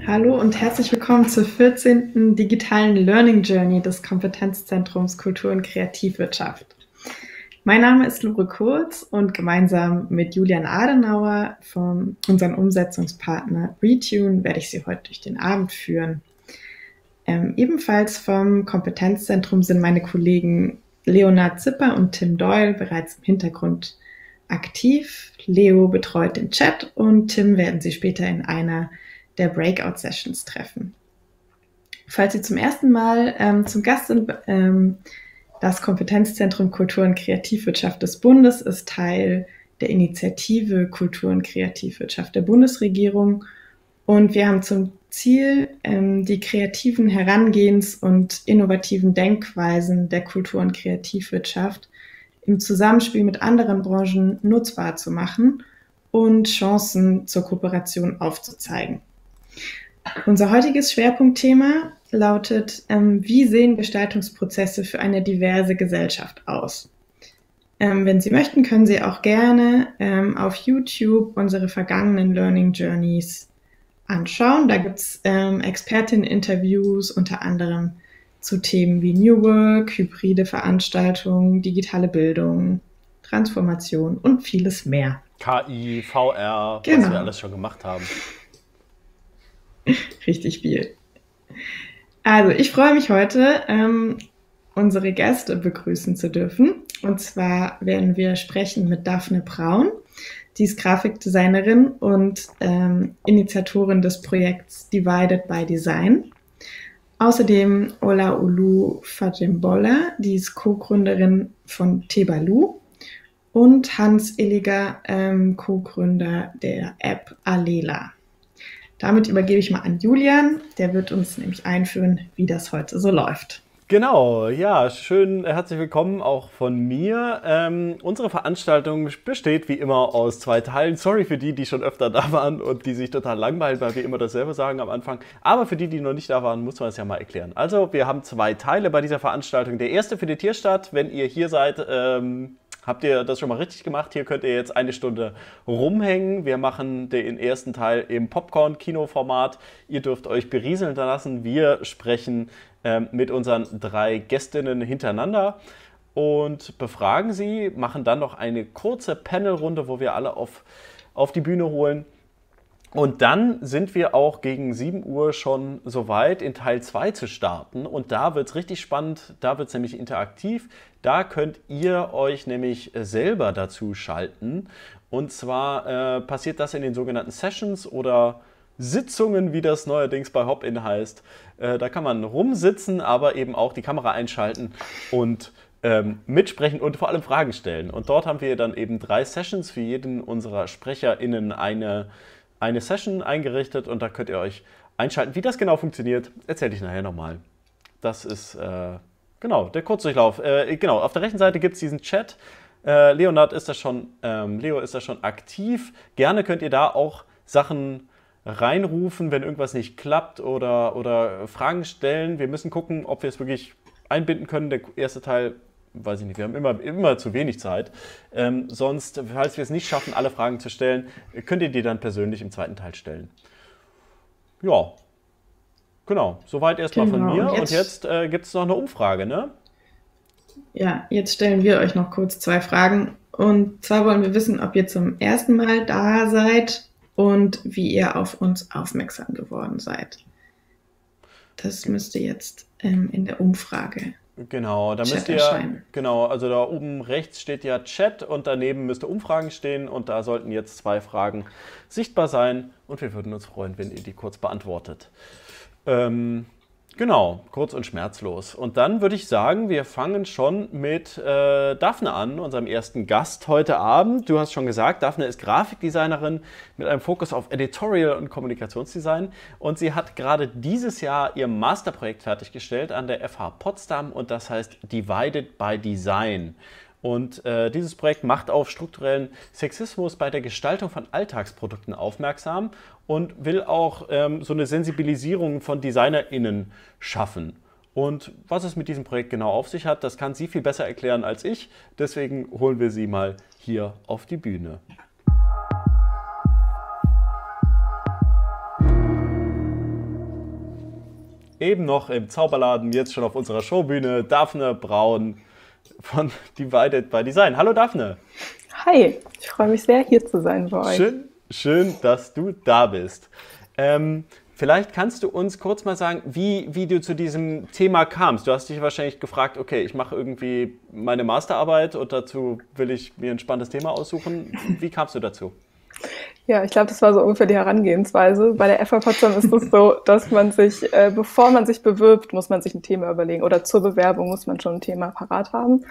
Hallo und herzlich willkommen zur 14. digitalen Learning Journey des Kompetenzzentrums Kultur und Kreativwirtschaft. Mein Name ist Lore Kurz und gemeinsam mit Julian Adenauer von unserem Umsetzungspartner Retune werde ich Sie heute durch den Abend führen. Ebenfalls vom Kompetenzzentrum sind meine Kollegen Leonhard Zipper und Tim Doyle bereits im Hintergrund aktiv. Leo betreut den Chat und Tim werden Sie später in einer der Breakout-Sessions treffen. Falls Sie zum ersten Mal zum Gast sind, das Kompetenzzentrum Kultur und Kreativwirtschaft des Bundes ist Teil der Initiative Kultur und Kreativwirtschaft der Bundesregierung und wir haben zum Ziel, die kreativen Herangehens- und innovativen Denkweisen der Kultur- und Kreativwirtschaft im Zusammenspiel mit anderen Branchen nutzbar zu machen und Chancen zur Kooperation aufzuzeigen. Unser heutiges Schwerpunktthema lautet, wie sehen Gestaltungsprozesse für eine diverse Gesellschaft aus? Wenn Sie möchten, können Sie auch gerne auf YouTube unsere vergangenen Learning Journeys anschauen. Da gibt es Expertinnen-Interviews unter anderem zu Themen wie New Work, hybride Veranstaltungen, digitale Bildung, Transformation und vieles mehr. KI, VR, Genau. was wir alles schon gemacht haben. Richtig viel. Also ich freue mich heute, unsere Gäste begrüßen zu dürfen. Und zwar werden wir sprechen mit Daphne Braun. Die ist Grafikdesignerin und Initiatorin des Projekts Divided by Design. Außerdem Olaolu Fajimbola, die ist Co-Gründerin von Tebalu. Und Hans Illiger, Co-Gründer der App Alela. Damit übergebe ich mal an Julian, der wird uns nämlich einführen, wie das heute so läuft. Genau, ja, schön, herzlich willkommen auch von mir. Unsere Veranstaltung besteht wie immer aus 2 Teilen. Sorry für die, die schon öfter da waren und die sich total langweilen, weil wir immer dasselbe sagen am Anfang. Aber für die, die noch nicht da waren, muss man es ja mal erklären. Also, wir haben 2 Teile bei dieser Veranstaltung. Der erste findet hier statt. Wenn ihr hier seid, habt ihr das schon mal richtig gemacht? Hier könnt ihr jetzt 1 Stunde rumhängen. Wir machen den ersten Teil im Popcorn-Kino-Format. Ihr dürft euch berieseln lassen. Wir sprechen mit unseren 3 Gästinnen hintereinander und befragen sie, machen dann noch eine kurze Panelrunde, wo wir alle auf die Bühne holen. Und dann sind wir auch gegen 7 Uhr schon soweit, in Teil 2 zu starten. Und da wird es richtig spannend, da wird es nämlich interaktiv. Da könnt ihr euch nämlich selber dazu schalten. Und zwar passiert das in den sogenannten Sessions oder Sitzungen, wie das neuerdings bei Hopin heißt. Da kann man rumsitzen, aber eben auch die Kamera einschalten und mitsprechen und vor allem Fragen stellen. Und dort haben wir dann eben 3 Sessions für jeden unserer SprecherInnen eine Session eingerichtet und da könnt ihr euch einschalten. Wie das genau funktioniert, erzähle ich nachher nochmal. Das ist genau der Kurzdurchlauf. Genau, auf der rechten Seite gibt es diesen Chat. Leo ist da schon aktiv. Gerne könnt ihr da auch Sachen reinrufen, wenn irgendwas nicht klappt oder Fragen stellen. Wir müssen gucken, ob wir es wirklich einbinden können. Der erste Teil, weiß ich nicht, wir haben immer zu wenig Zeit. Sonst, falls wir es nicht schaffen, alle Fragen zu stellen, könnt ihr die dann persönlich im zweiten Teil stellen. Ja, genau. Soweit erstmal von mir. Und jetzt gibt es noch eine Umfrage, ne? Ja, jetzt stellen wir euch noch kurz 2 Fragen. Und zwar wollen wir wissen, ob ihr zum ersten Mal da seid und wie ihr auf uns aufmerksam geworden seid. Das müsste jetzt in der Umfrage genau, da müsst ihr erscheinen. Genau, also da oben rechts steht ja Chat und daneben müsste Umfragen stehen und da sollten jetzt 2 Fragen sichtbar sein und wir würden uns freuen, wenn ihr die kurz beantwortet. Genau, kurz und schmerzlos. Und dann würde ich sagen, wir fangen schon mit Daphne an, unserem ersten Gast heute Abend. Du hast schon gesagt, Daphne ist Grafikdesignerin mit einem Fokus auf Editorial und Kommunikationsdesign. Und sie hat gerade dieses Jahr ihr Masterprojekt fertiggestellt an der FH Potsdam und das heißt Divided by Design. Und dieses Projekt macht auf strukturellen Sexismus bei der Gestaltung von Alltagsprodukten aufmerksam und will auch so eine Sensibilisierung von DesignerInnen schaffen. Und was es mit diesem Projekt genau auf sich hat, das kann sie viel besser erklären als ich. Deswegen holen wir sie mal hier auf die Bühne. eben noch im Zauberladen, jetzt schon auf unserer Showbühne, Daphne Braun von Divided by Design. Hallo Daphne. Hi, ich freue mich sehr, hier zu sein bei euch. Schön, dass du da bist. Vielleicht kannst du uns kurz mal sagen, wie du zu diesem Thema kamst. Du hast dich wahrscheinlich gefragt, okay, ich mache irgendwie meine Masterarbeit und dazu will ich mir ein spannendes Thema aussuchen. Wie kamst du dazu? Ja, ich glaube, das war so ungefähr die Herangehensweise. Bei der FH Potsdam ist es so, dass man sich, bevor man sich bewirbt, muss man sich ein Thema überlegen. Oder zur Bewerbung muss man schon ein Thema parat haben.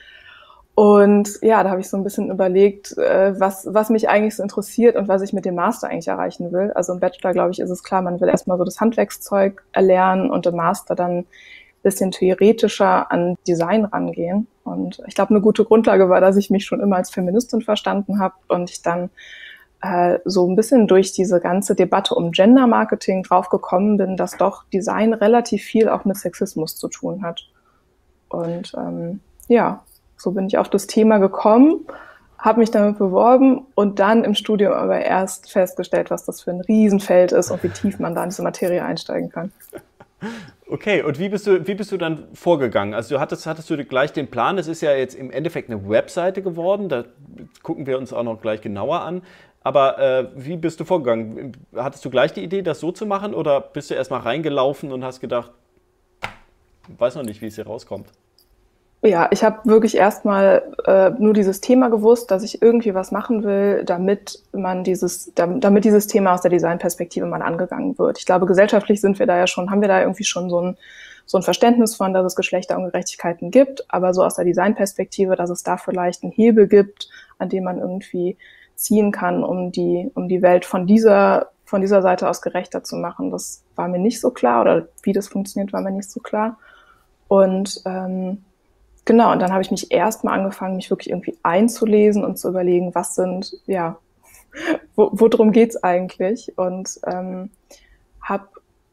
Und ja, da habe ich so ein bisschen überlegt, was mich eigentlich so interessiert und was ich mit dem Master eigentlich erreichen will. Also im Bachelor, glaube ich, ist es klar, man will erstmal so das Handwerkszeug erlernen und im Master dann ein bisschen theoretischer an Design rangehen. Und ich glaube, eine gute Grundlage war, dass ich mich schon immer als Feministin verstanden habe und ich dann so ein bisschen durch diese ganze Debatte um Gender-Marketing drauf gekommen bin, dass doch Design relativ viel auch mit Sexismus zu tun hat. Und ja, so bin ich auf das Thema gekommen, habe mich damit beworben und dann im Studium aber erst festgestellt, was das für ein Riesenfeld ist und wie tief man da in diese Materie einsteigen kann. Okay, und wie bist du dann vorgegangen? Also hattest du gleich den Plan, es ist ja jetzt im Endeffekt eine Webseite geworden, da gucken wir uns auch noch gleich genauer an. Aber wie bist du vorgegangen? Hattest du gleich die Idee, das so zu machen oder bist du erstmal reingelaufen und hast gedacht, weiß noch nicht, wie es hier rauskommt? Ja, ich habe wirklich erstmal nur dieses Thema gewusst, dass ich irgendwie was machen will, damit dieses Thema aus der Designperspektive mal angegangen wird. Ich glaube, gesellschaftlich haben wir da irgendwie schon so ein Verständnis von, dass es Geschlechterungerechtigkeiten gibt, aber so aus der Designperspektive, dass es da vielleicht einen Hebel gibt, an dem man irgendwie ziehen kann, um die Welt von dieser Seite aus gerechter zu machen. Das war mir nicht so klar, oder wie das funktioniert, war mir nicht so klar. Und genau, und dann habe ich mich erstmal angefangen, mich wirklich irgendwie einzulesen und zu überlegen, worum geht's eigentlich? Und habe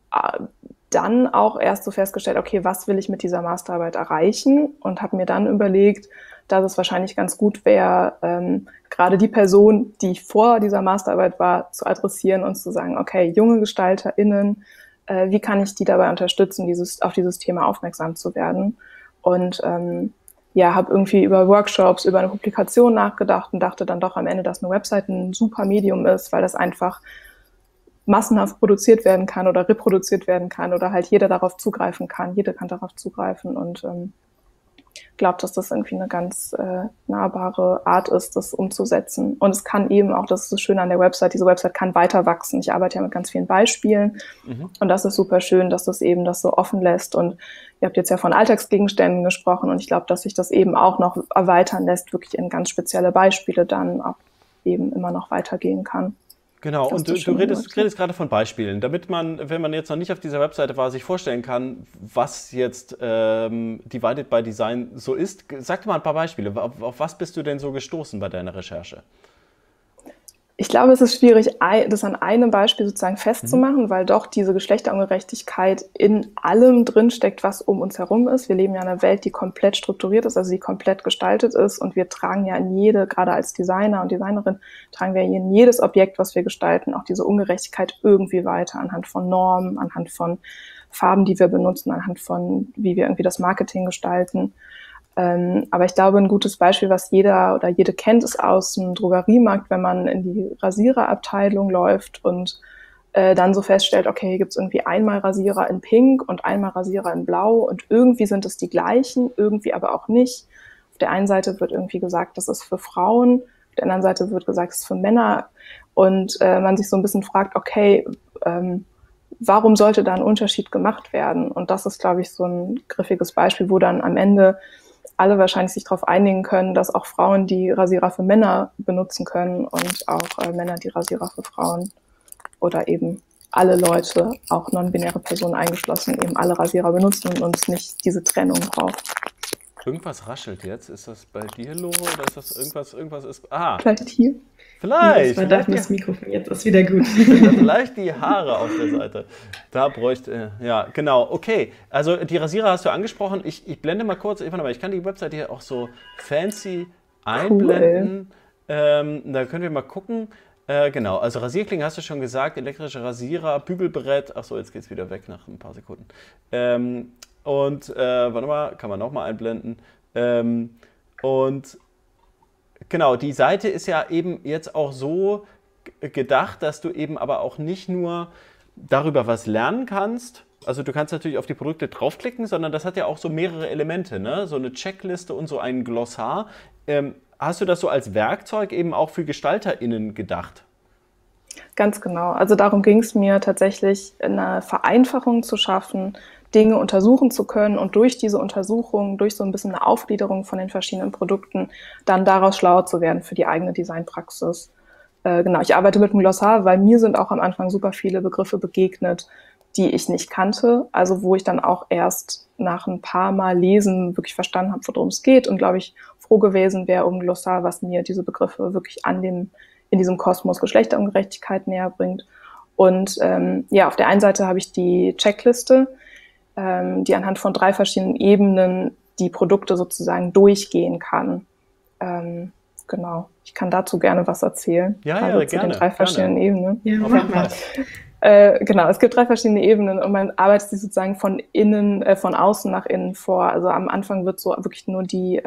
dann auch erst so festgestellt, okay, was will ich mit dieser Masterarbeit erreichen? Und habe mir dann überlegt, dass es wahrscheinlich ganz gut wäre, gerade die Person, die vor dieser Masterarbeit war, zu adressieren und zu sagen, okay, junge GestalterInnen, wie kann ich die dabei unterstützen, auf dieses Thema aufmerksam zu werden? Und habe irgendwie über Workshops, über eine Publikation nachgedacht und dachte dann doch am Ende, dass eine Website ein super Medium ist, weil das einfach massenhaft produziert werden kann oder reproduziert werden kann oder halt jeder darauf zugreifen kann. Jeder kann darauf zugreifen und glaube, dass das irgendwie eine ganz nahbare Art ist, das umzusetzen. Und es kann eben auch, das ist das Schöne an der Website, diese Website kann weiter wachsen. Ich arbeite ja mit ganz vielen Beispielen und das ist super schön, dass das eben das so offen lässt. Und ihr habt jetzt ja von Alltagsgegenständen gesprochen und ich glaube, dass sich das eben auch noch erweitern lässt, wirklich in ganz spezielle Beispiele dann auch eben immer noch weitergehen kann. Genau, und du redest gerade von Beispielen, damit man, wenn man jetzt noch nicht auf dieser Webseite war, sich vorstellen kann, was jetzt Divided by Design so ist. Sag mal ein paar Beispiele. Auf was bist du denn so gestoßen bei deiner Recherche? Ich glaube, es ist schwierig, das an einem Beispiel sozusagen festzumachen, weil doch diese Geschlechterungerechtigkeit in allem drinsteckt, was um uns herum ist. Wir leben ja in einer Welt, die komplett strukturiert ist, also die komplett gestaltet ist und wir tragen ja gerade als Designer und Designerin, tragen wir in jedes Objekt, was wir gestalten, auch diese Ungerechtigkeit irgendwie weiter anhand von Normen, anhand von Farben, die wir benutzen, anhand von, wie wir irgendwie das Marketing gestalten. Aber ich glaube, ein gutes Beispiel, was jeder oder jede kennt, ist aus dem Drogeriemarkt, wenn man in die Rasiererabteilung läuft und dann so feststellt, okay, hier gibt es irgendwie einmal Rasierer in Pink und einmal Rasierer in Blau und irgendwie sind es die gleichen, irgendwie aber auch nicht. Auf der einen Seite wird irgendwie gesagt, das ist für Frauen, auf der anderen Seite wird gesagt, das ist für Männer und man sich so ein bisschen fragt, okay, warum sollte da ein Unterschied gemacht werden? Und das ist, glaube ich, so ein griffiges Beispiel, wo dann am Ende alle wahrscheinlich sich darauf einigen können, dass auch Frauen die Rasierer für Männer benutzen können und auch Männer die Rasierer für Frauen oder eben alle Leute, auch non-binäre Personen eingeschlossen, eben alle Rasierer benutzen und uns nicht diese Trennung braucht. Irgendwas raschelt jetzt. Ist das bei dir, Lore, oder ist das irgendwas ist... Ah, vielleicht hier? Vielleicht. Das war das Mikrofon, jetzt ist wieder gut. Vielleicht die Haare auf der Seite. Da bräuchte, ja, genau, okay. Also die Rasierer hast du angesprochen. Ich blende mal kurz, ich kann die Webseite hier auch so fancy einblenden. Cool. Da können wir mal gucken. Genau, also Rasierklingen hast du schon gesagt, elektrischer Rasierer, Bügelbrett. Achso, jetzt geht es wieder weg nach ein paar Sekunden. Warte mal, kann man nochmal einblenden. Und genau, die Seite ist ja eben jetzt auch so gedacht, dass du eben aber auch nicht nur darüber was lernen kannst. Also du kannst natürlich auf die Produkte draufklicken, sondern das hat ja auch so mehrere Elemente, ne? So eine Checkliste und so ein Glossar. Hast du das so als Werkzeug eben auch für GestalterInnen gedacht? Ganz genau. Also darum ging es mir tatsächlich, eine Vereinfachung zu schaffen, Dinge untersuchen zu können und durch diese Untersuchung, durch so ein bisschen eine Aufgliederung von den verschiedenen Produkten, dann daraus schlauer zu werden für die eigene Designpraxis. Genau, ich arbeite mit einem Glossar, weil mir sind auch am Anfang super viele Begriffe begegnet, die ich nicht kannte, also wo ich dann auch erst nach ein paar Mal Lesen wirklich verstanden habe, worum es geht und glaube ich froh gewesen wäre um ein Glossar, was mir diese Begriffe wirklich in diesem Kosmos Geschlechterungerechtigkeit näher bringt. Und ja, auf der einen Seite habe ich die Checkliste, die anhand von 3 verschiedenen Ebenen die Produkte sozusagen durchgehen kann. Genau, ich kann dazu gerne was erzählen. Ja, also ja, zu gerne, den 3 verschiedenen Ebenen. Ja, auf jeden Fall. Genau, es gibt 3 verschiedene Ebenen und man arbeitet sich sozusagen von außen nach innen vor. Also am Anfang wird so wirklich nur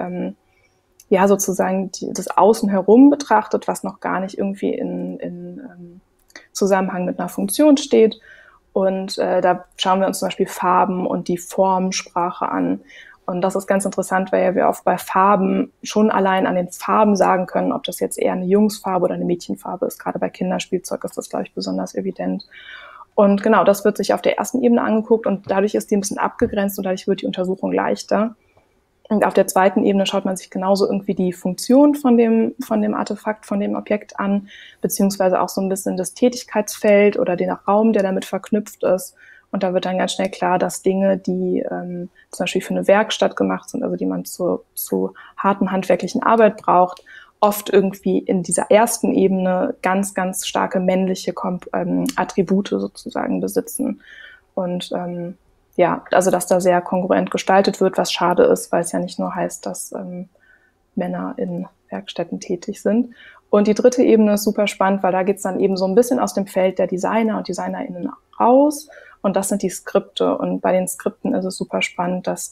das Außen herum betrachtet, was noch gar nicht irgendwie in Zusammenhang mit einer Funktion steht. Und da schauen wir uns zum Beispiel Farben und die Formsprache an. Und das ist ganz interessant, weil ja wir oft bei Farben schon allein an den Farben sagen können, ob das jetzt eher eine Jungsfarbe oder eine Mädchenfarbe ist. Gerade bei Kinderspielzeug ist das, glaube ich, besonders evident. Und genau, das wird sich auf der ersten Ebene angeguckt und dadurch ist die ein bisschen abgegrenzt und dadurch wird die Untersuchung leichter. Und auf der zweiten Ebene schaut man sich genauso irgendwie die Funktion von dem Artefakt, von dem Objekt an, beziehungsweise auch so ein bisschen das Tätigkeitsfeld oder den Raum, der damit verknüpft ist. Und da wird dann ganz schnell klar, dass Dinge, die zum Beispiel für eine Werkstatt gemacht sind, also die man zu harten handwerklichen Arbeit braucht, oft irgendwie in dieser ersten Ebene ganz, ganz starke männliche Attribute sozusagen besitzen. Und ja, also dass da sehr kongruent gestaltet wird, was schade ist, weil es ja nicht nur heißt, dass Männer in Werkstätten tätig sind. Und die dritte Ebene ist super spannend, weil da geht es dann eben so ein bisschen aus dem Feld der Designer und DesignerInnen raus. Und das sind die Skripte. Und bei den Skripten ist es super spannend, dass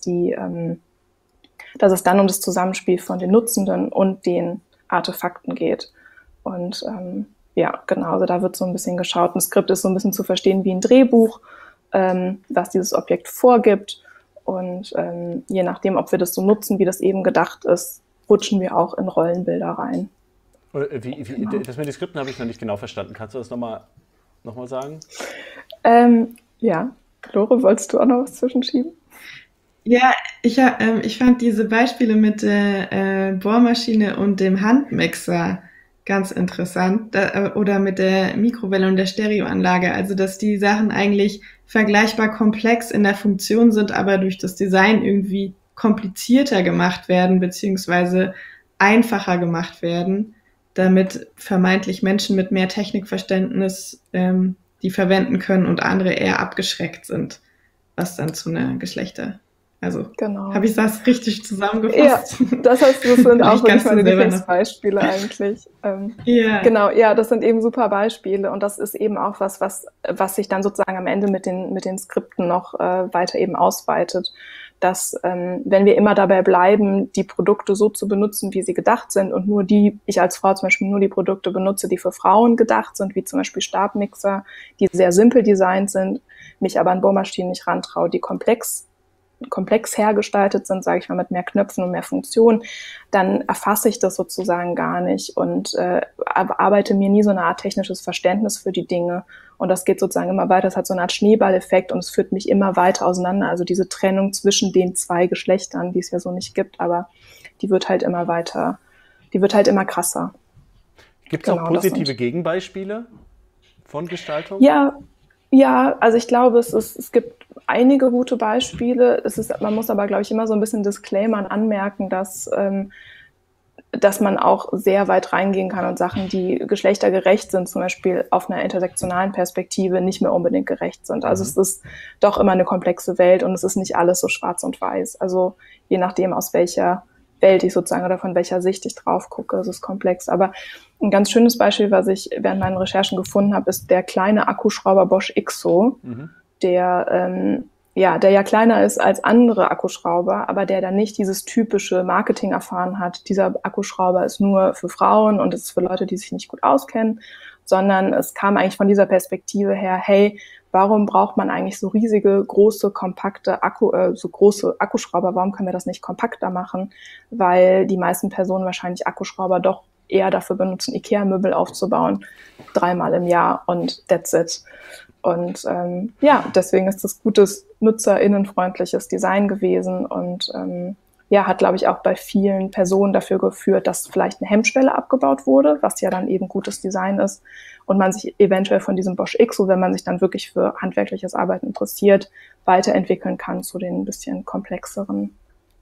es dann um das Zusammenspiel von den Nutzenden und den Artefakten geht. Und ja, genau, also da wird so ein bisschen geschaut. Ein Skript ist so ein bisschen zu verstehen wie ein Drehbuch, was dieses Objekt vorgibt. Und je nachdem, ob wir das so nutzen, wie das eben gedacht ist, rutschen wir auch in Rollenbilder rein. Genau. Das mit den Skripten habe ich noch nicht genau verstanden. Kannst du das nochmal sagen? Ja, Lore, wolltest du auch noch was zwischenschieben? Ja, ich fand diese Beispiele mit der Bohrmaschine und dem Handmixer ganz interessant. Oder mit der Mikrowelle und der Stereoanlage. Also, dass die Sachen eigentlich vergleichbar komplex in der Funktion sind, aber durch das Design irgendwie komplizierter gemacht werden, beziehungsweise einfacher gemacht werden, damit vermeintlich Menschen mit mehr Technikverständnis die verwenden können und andere eher abgeschreckt sind, was dann zu einer Also, genau. Habe ich das richtig zusammengefasst? Ja, das sind auch wirklich meine Lieblingsbeispiele eigentlich. Ja. Genau, ja, das sind eben super Beispiele und das ist eben auch was sich dann sozusagen am Ende mit den Skripten noch weiter eben ausweitet, dass wenn wir immer dabei bleiben, die Produkte so zu benutzen, wie sie gedacht sind und ich als Frau zum Beispiel nur die Produkte benutze, die für Frauen gedacht sind, wie zum Beispiel Stabmixer, die sehr simpel designt sind, mich aber an Bohrmaschinen nicht rantraue, die komplex hergestaltet sind, sage ich mal, mit mehr Knöpfen und mehr Funktionen, dann erfasse ich das sozusagen gar nicht und arbeite mir nie so eine Art technisches Verständnis für die Dinge. Und das geht sozusagen immer weiter. Es hat so eine Art Schneeballeffekt und es führt mich immer weiter auseinander. Also diese Trennung zwischen den 2 Geschlechtern, die es ja so nicht gibt, aber die wird halt immer krasser. Gibt es auch positive Gegenbeispiele von Gestaltung? Ja, also ich glaube, es gibt einige gute Beispiele. Man muss aber, glaube ich, immer so ein bisschen Disclaimern anmerken, dass man auch sehr weit reingehen kann und Sachen, die geschlechtergerecht sind, zum Beispiel auf einer intersektionalen Perspektive, nicht mehr unbedingt gerecht sind. Also es ist doch immer eine komplexe Welt und es ist nicht alles so schwarz und weiß. Also je nachdem, aus welcher Welt ich sozusagen oder von welcher Sicht ich drauf gucke. Das ist komplex. Aber ein ganz schönes Beispiel, was ich während meinen Recherchen gefunden habe, ist der kleine Akkuschrauber Bosch Ixo, der ja kleiner ist als andere Akkuschrauber, aber der dann nicht dieses typische Marketing erfahren hat. Dieser Akkuschrauber ist nur für Frauen und es ist für Leute, die sich nicht gut auskennen, sondern es kam eigentlich von dieser Perspektive her, hey, warum braucht man eigentlich so riesige, große, kompakte so große Akkuschrauber? Warum können wir das nicht kompakter machen? Weil die meisten Personen wahrscheinlich Akkuschrauber doch eher dafür benutzen, IKEA-Möbel aufzubauen, 3-mal im Jahr und that's it. Und deswegen ist das gutes, nutzerinnenfreundliches Design gewesen und hat, glaube ich, auch bei vielen Personen dafür geführt, dass vielleicht eine Hemmschwelle abgebaut wurde, was ja dann eben gutes Design ist und man sich eventuell von diesem Bosch Ixo, wenn man sich dann wirklich für handwerkliches Arbeiten interessiert, weiterentwickeln kann zu den ein bisschen komplexeren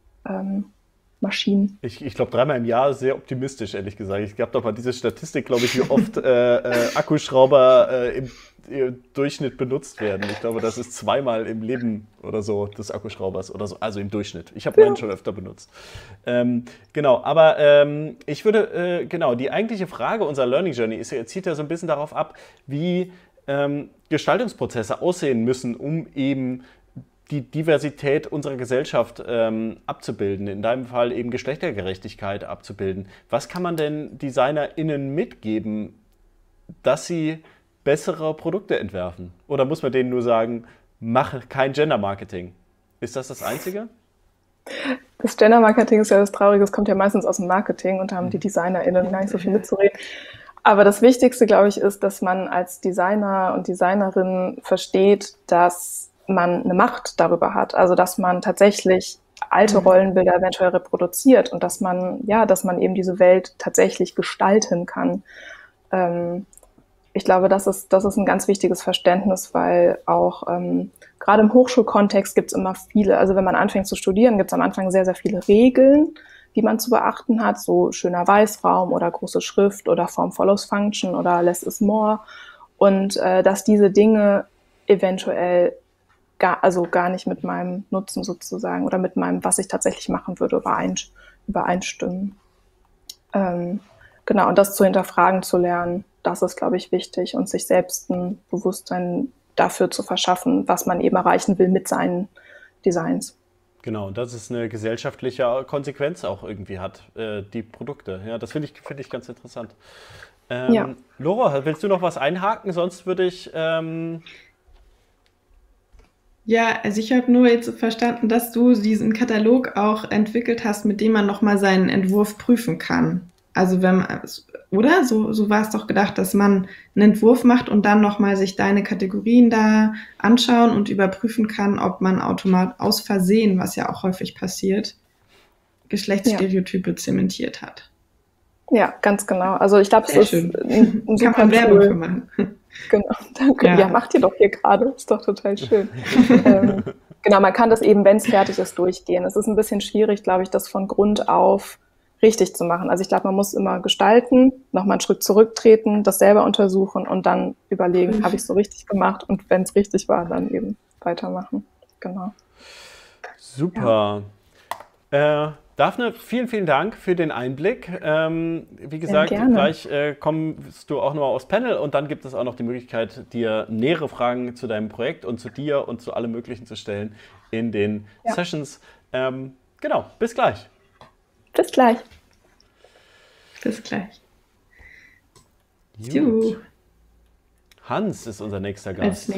Maschinen. Ich glaube, 3-mal im Jahr sehr optimistisch, ehrlich gesagt. Ich habe doch mal diese Statistik, glaube ich, wie oft Akkuschrauber im Durchschnitt benutzt werden. Ich glaube, das ist 2-mal im Leben oder so des Akkuschraubers oder so, also im Durchschnitt. Ich habe meinen schon öfter benutzt. Genau, aber ich würde, die eigentliche Frage unserer Learning Journey zielt ja so ein bisschen darauf ab, wie Gestaltungsprozesse aussehen müssen, um eben die Diversität unserer Gesellschaft abzubilden, in deinem Fall eben Geschlechtergerechtigkeit abzubilden. Was kann man denn DesignerInnen mitgeben, dass sie bessere Produkte entwerfen? Oder muss man denen nur sagen, mach kein Gender-Marketing? Ist das Einzige? Das Gender-Marketing ist ja das Traurige, es kommt ja meistens aus dem Marketing und da haben die DesignerInnen gar nicht so viel mitzureden. Aber das Wichtigste, glaube ich, ist, dass man als Designer und Designerin versteht, dass man eine Macht darüber hat. Also, dass man tatsächlich alte Rollenbilder eventuell reproduziert und dass man eben diese Welt tatsächlich gestalten kann. Ich glaube, das ist ein ganz wichtiges Verständnis, weil auch gerade im Hochschulkontext gibt es immer viele, also wenn man anfängt zu studieren, gibt es am Anfang sehr, sehr viele Regeln, die man zu beachten hat, so schöner Weißraum oder große Schrift oder Form follows Function oder less is more und dass diese Dinge eventuell gar nicht mit meinem Nutzen sozusagen oder mit meinem, was ich tatsächlich machen würde, übereinstimmen. Genau, und das zu hinterfragen zu lernen, das ist, glaube ich, wichtig und sich selbst ein Bewusstsein dafür zu verschaffen, was man eben erreichen will mit seinen Designs. Genau, und dass es eine gesellschaftliche Konsequenz auch irgendwie hat, die Produkte. Ja, das finde ich ganz interessant. Laura, willst du noch was einhaken? Sonst würde ich... Ja, also ich habe nur jetzt verstanden, dass du diesen Katalog auch entwickelt hast, mit dem man nochmal seinen Entwurf prüfen kann. Also oder? So war es doch gedacht, dass man einen Entwurf macht und dann nochmal sich deine Kategorien da anschauen und überprüfen kann, ob man aus Versehen, was ja auch häufig passiert, Geschlechtsstereotype zementiert hat. Ja, ganz genau. Also ich glaube, es ist ein super Kann man Werbung für machen. Genau, danke. Ja, macht ihr doch hier gerade. Ist doch total schön. Genau, man kann das eben, wenn es fertig ist, durchgehen. Es ist ein bisschen schwierig, glaube ich, das von Grund auf richtig zu machen. Also ich glaube, man muss immer gestalten, nochmal einen Schritt zurücktreten, das selber untersuchen und dann überlegen, habe ich es so richtig gemacht? Und wenn es richtig war, dann eben weitermachen. Genau. Super. Ja. Daphne, vielen, vielen Dank für den Einblick. Wie gesagt, gleich kommst du auch nochmal aufs Panel und dann gibt es auch noch die Möglichkeit, dir nähere Fragen zu deinem Projekt und zu dir und zu allem Möglichen zu stellen in den Sessions. Genau, bis gleich. Bis gleich. Bis gleich. Gut. Hans ist unser nächster Gast.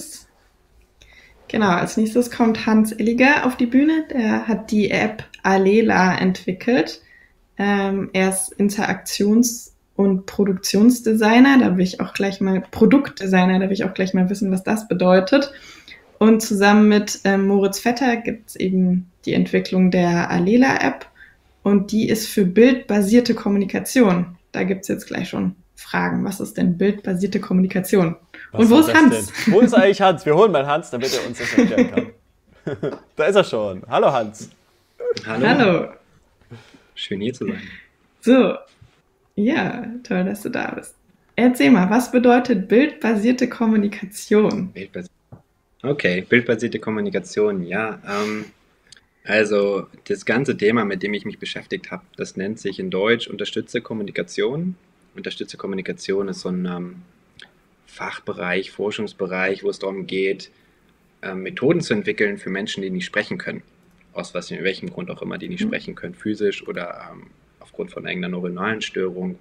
Als nächstes kommt Hans Illiger auf die Bühne. Der hat die App Alela entwickelt. Er ist Interaktions- und Produktionsdesigner. Da will ich auch gleich mal Produktdesigner, da will ich auch gleich mal wissen, was das bedeutet. Und zusammen mit Moritz Vetter gibt es eben die Entwicklung der Alela-App. Und die ist für bildbasierte Kommunikation. Da gibt es jetzt gleich schon Fragen. Was ist denn bildbasierte Kommunikation? Und wo ist Hans? Wo ist eigentlich Hans? Wir holen mal Hans, damit er uns das erklären kann. Da ist er schon. Hallo Hans. Hallo. Schön hier zu sein. So, ja, toll, dass du da bist. Erzähl mal, was bedeutet bildbasierte Kommunikation? Okay, bildbasierte Kommunikation, ja. Also das ganze Thema, mit dem ich mich beschäftigt habe, das nennt sich in Deutsch Unterstützte Kommunikation. Unterstützte Kommunikation ist so ein Fachbereich, Forschungsbereich, wo es darum geht, Methoden zu entwickeln für Menschen, die nicht sprechen können. Aus welchem Grund auch immer, die nicht sprechen können, physisch oder aufgrund von irgendeiner neuronalen Störung.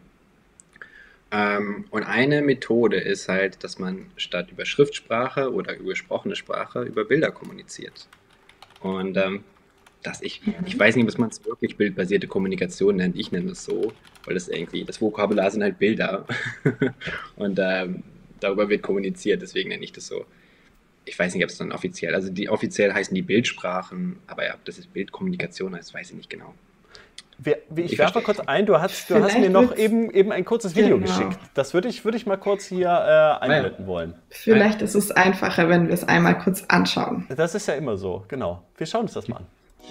Und eine Methode ist halt, dass man statt über Schriftsprache oder über gesprochene Sprache über Bilder kommuniziert. Und ich weiß nicht, was man es wirklich bildbasierte Kommunikation nennt. Ich nenne es so, weil das irgendwie, das Vokabular sind halt Bilder. Und darüber wird kommuniziert, deswegen nenne ich das so. Ich weiß nicht, ob es dann offiziell, also die offiziell heißen die Bildsprachen, aber ja, ob das ist Bildkommunikation heißt, weiß ich nicht genau. Ich werfe kurz ein, du hast Vielleicht mir noch wird's- eben ein kurzes Video Genau. geschickt. Das würde ich mal kurz hier einblenden wollen. Vielleicht ist es einfacher, wenn wir es einmal kurz anschauen. Das ist ja immer so, genau. Wir schauen uns das mal an.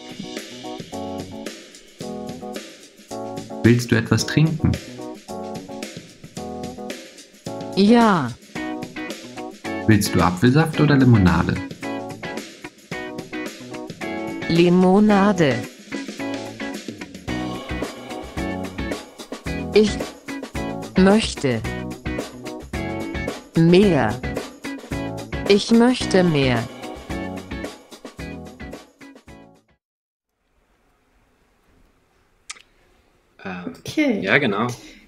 Willst du etwas trinken? Ja, Willst du Apfelsaft oder Limonade? Limonade. Ich möchte mehr. Ich möchte mehr. Okay. Ja, genau.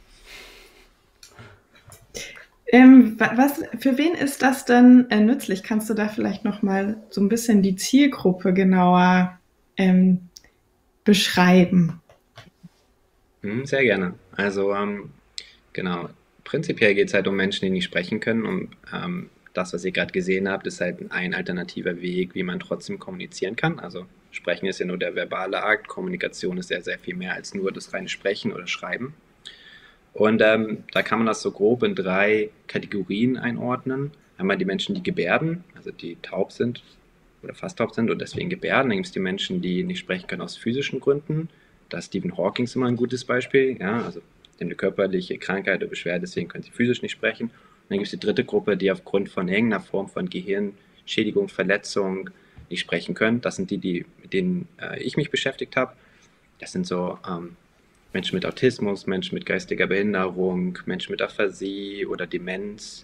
Für wen ist das denn nützlich? Kannst du da vielleicht noch mal so ein bisschen die Zielgruppe genauer beschreiben? Sehr gerne. Also, genau. Prinzipiell geht es halt um Menschen, die nicht sprechen können. Und das, was ihr gerade gesehen habt, ist halt ein alternativer Weg, wie man trotzdem kommunizieren kann. Also, Sprechen ist ja nur der verbale Akt. Kommunikation ist ja sehr viel mehr als nur das reine Sprechen oder Schreiben. Und da kann man das so grob in 3 Kategorien einordnen. Einmal die Menschen, die gebärden, also die taub sind oder fast taub sind und deswegen gebärden. Dann gibt es die Menschen, die nicht sprechen können aus physischen Gründen. Da ist Stephen Hawking immer ein gutes Beispiel. Ja, also die haben eine körperliche Krankheit oder Beschwerde, deswegen können sie physisch nicht sprechen. Und dann gibt es die dritte Gruppe, die aufgrund von irgendeiner Form von Gehirnschädigung, Verletzung nicht sprechen können. Das sind die mit denen ich mich beschäftigt habe. Das sind so Menschen mit Autismus, Menschen mit geistiger Behinderung, Menschen mit Aphasie oder Demenz,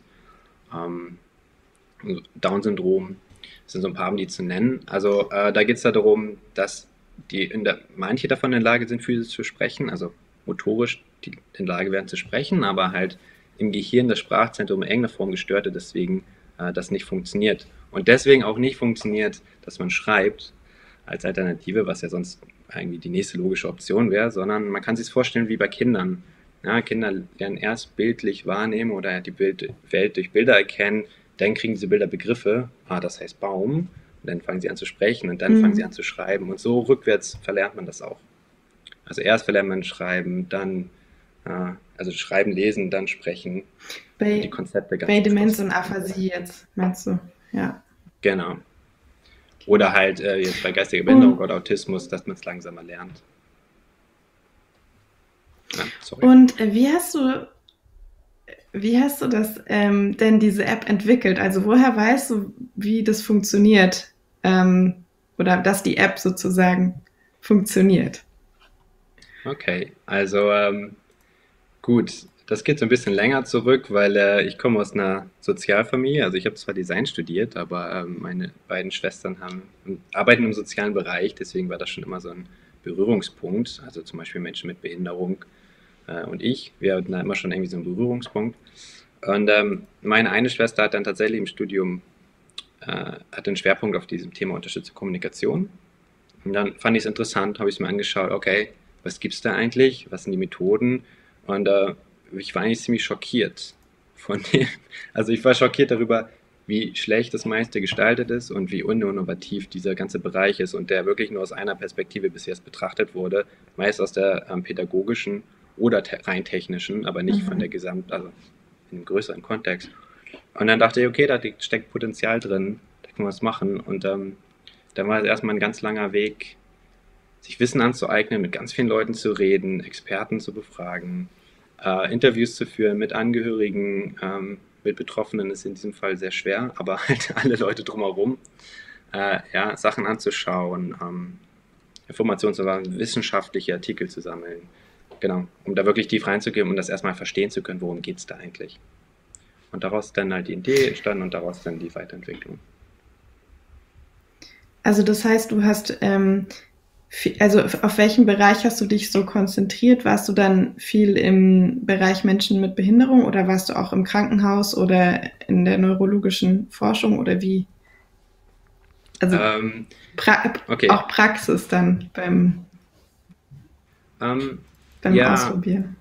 Down-Syndrom. Das sind so ein paar, um die zu nennen. Also da geht es darum, dass manche davon in der Lage sind, physisch zu sprechen, also motorisch die in der Lage wären zu sprechen, aber halt im Gehirn das Sprachzentrum in irgendeiner Form gestört ist, deswegen das nicht funktioniert. Und deswegen auch nicht funktioniert, dass man schreibt als Alternative, was ja sonst irgendwie die nächste logische Option wäre, sondern man kann sich es vorstellen wie bei Kindern. Ja, Kinder lernen erst bildlich wahrnehmen oder die Welt durch Bilder erkennen, dann kriegen diese Bilder Begriffe, das heißt Baum, und dann fangen sie an zu sprechen und dann fangen sie an zu schreiben und so rückwärts verlernt man das auch. Also erst verlernt man Schreiben, dann also Schreiben, Lesen, dann Sprechen, die Konzepte ganz Bei zum Demenz Schluss. und Aphasie jetzt, meinst du? Ja. Genau. Oder halt jetzt bei geistiger Behinderung oder Autismus, dass man es langsamer lernt. Ja, sorry. Und wie hast du das denn diese App entwickelt? Also woher weißt du, wie das funktioniert? Oder dass die App sozusagen funktioniert? Okay, also gut, das geht so ein bisschen länger zurück, weil ich komme aus einer Sozialfamilie. Also ich habe zwar Design studiert, aber meine beiden Schwestern arbeiten im sozialen Bereich, deswegen war das schon immer so ein Berührungspunkt. Also zum Beispiel Menschen mit Behinderung und wir hatten da immer schon irgendwie so einen Berührungspunkt. Und meine eine Schwester hat dann tatsächlich im Studium hat einen Schwerpunkt auf diesem Thema unterstützte Kommunikation. Und dann fand ich es interessant, habe ich es mir angeschaut, okay, was gibt es da eigentlich, was sind die Methoden? Und ich war eigentlich ziemlich schockiert von dem. Also ich war schockiert darüber, wie schlecht das meiste gestaltet ist und wie uninnovativ dieser ganze Bereich ist und der wirklich nur aus einer Perspektive bis jetzt betrachtet wurde, meist aus der pädagogischen oder rein technischen, aber nicht von der also in einem größeren Kontext. Und dann dachte ich, okay, da steckt Potenzial drin, da kann man was machen. Und dann war es erstmal ein ganz langer Weg, sich Wissen anzueignen, mit ganz vielen Leuten zu reden, Experten zu befragen, Interviews zu führen mit Angehörigen, mit Betroffenen ist in diesem Fall sehr schwer, aber halt alle Leute drumherum, Sachen anzuschauen, wissenschaftliche Artikel zu sammeln. Genau, um da wirklich tief reinzugehen und das erstmal verstehen zu können, worum geht es da eigentlich. Und daraus dann halt die Idee entstanden und daraus dann die Weiterentwicklung. Also das heißt, du hast, also auf welchen Bereich hast du dich so konzentriert? Warst du dann viel im Bereich Menschen mit Behinderung oder warst du auch im Krankenhaus oder in der neurologischen Forschung oder wie? Also Okay. auch Praxis dann beim Ja, Ausprobieren.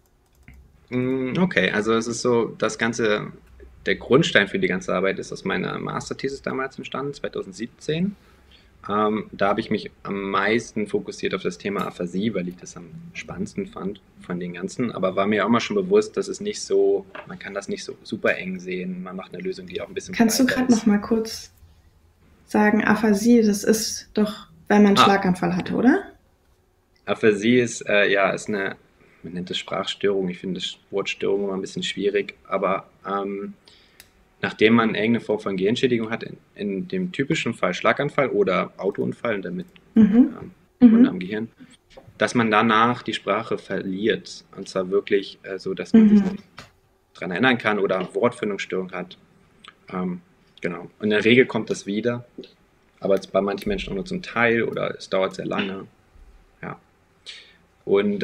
okay, also es ist so, der Grundstein für die ganze Arbeit ist aus meiner Masterthesis damals entstanden, 2017. Da habe ich mich am meisten fokussiert auf das Thema Aphasie, weil ich das am spannendsten fand von den ganzen. Aber war mir auch mal schon bewusst, dass es nicht so, man kann das nicht so super eng sehen. Man macht eine Lösung, die auch ein bisschen Kannst du breiter gerade ist. noch mal kurz sagen, Aphasie, das ist doch, wenn man einen Schlaganfall hatte, oder? Aphasie ist eine, man nennt es Sprachstörung. Ich finde das Wort Störung immer ein bisschen schwierig, aber nachdem man irgendeine Form von Gehirnschädigung hat, in dem typischen Fall Schlaganfall oder Autounfall und damit Wunde am Gehirn, dass man danach die Sprache verliert. Und zwar wirklich so, dass man sich nicht daran erinnern kann oder Wortfindungsstörung hat. Genau. Und in der Regel kommt das wieder, aber jetzt bei manchen Menschen auch nur zum Teil oder es dauert sehr lange. Ja. Und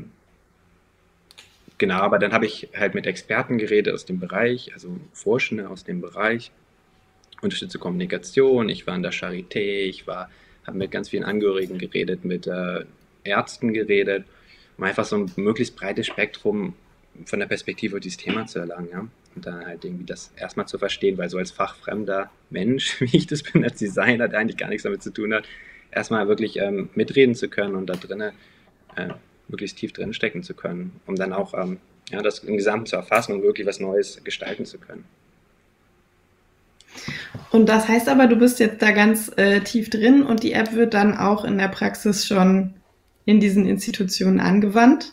genau, aber dann habe ich halt mit Experten geredet aus dem Bereich, also Forschende aus dem Bereich, unterstützte Kommunikation. Ich war in der Charité, habe mit ganz vielen Angehörigen geredet, mit Ärzten geredet, um einfach so ein möglichst breites Spektrum von der Perspektive dieses Thema zu erlangen, ja. Und dann halt irgendwie das erstmal zu verstehen, weil so als fachfremder Mensch, wie ich das bin, als Designer, der eigentlich gar nichts damit zu tun hat, erstmal wirklich mitreden zu können und da drinnen möglichst tief drin stecken zu können, um dann auch das im Gesamten zu erfassen und wirklich was Neues gestalten zu können. Und das heißt aber, du bist jetzt da ganz tief drin und die App wird dann auch in der Praxis schon in diesen Institutionen angewandt?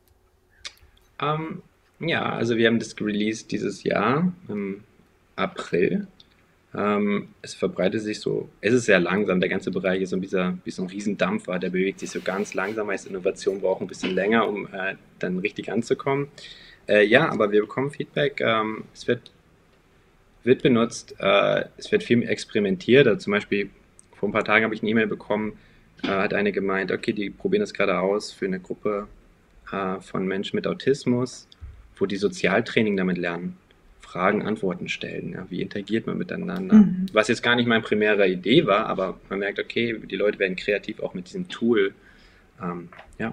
Ja, also wir haben das released dieses Jahr im April. Es verbreitet sich so, es ist sehr langsam, der ganze Bereich ist so wie so ein Riesendampfer, der bewegt sich so ganz langsam, heißt Innovation braucht ein bisschen länger, um dann richtig anzukommen. Ja, aber wir bekommen Feedback, es wird benutzt, es wird viel experimentiert, also zum Beispiel vor ein paar Tagen habe ich eine E-Mail bekommen, hat eine gemeint, okay, die probieren das gerade aus für eine Gruppe von Menschen mit Autismus, wo die Sozialtraining damit lernen. Fragen, Antworten stellen. Ja, wie interagiert man miteinander? Was jetzt gar nicht meine primäre Idee war, aber man merkt, okay, die Leute werden kreativ auch mit diesem Tool. Ja.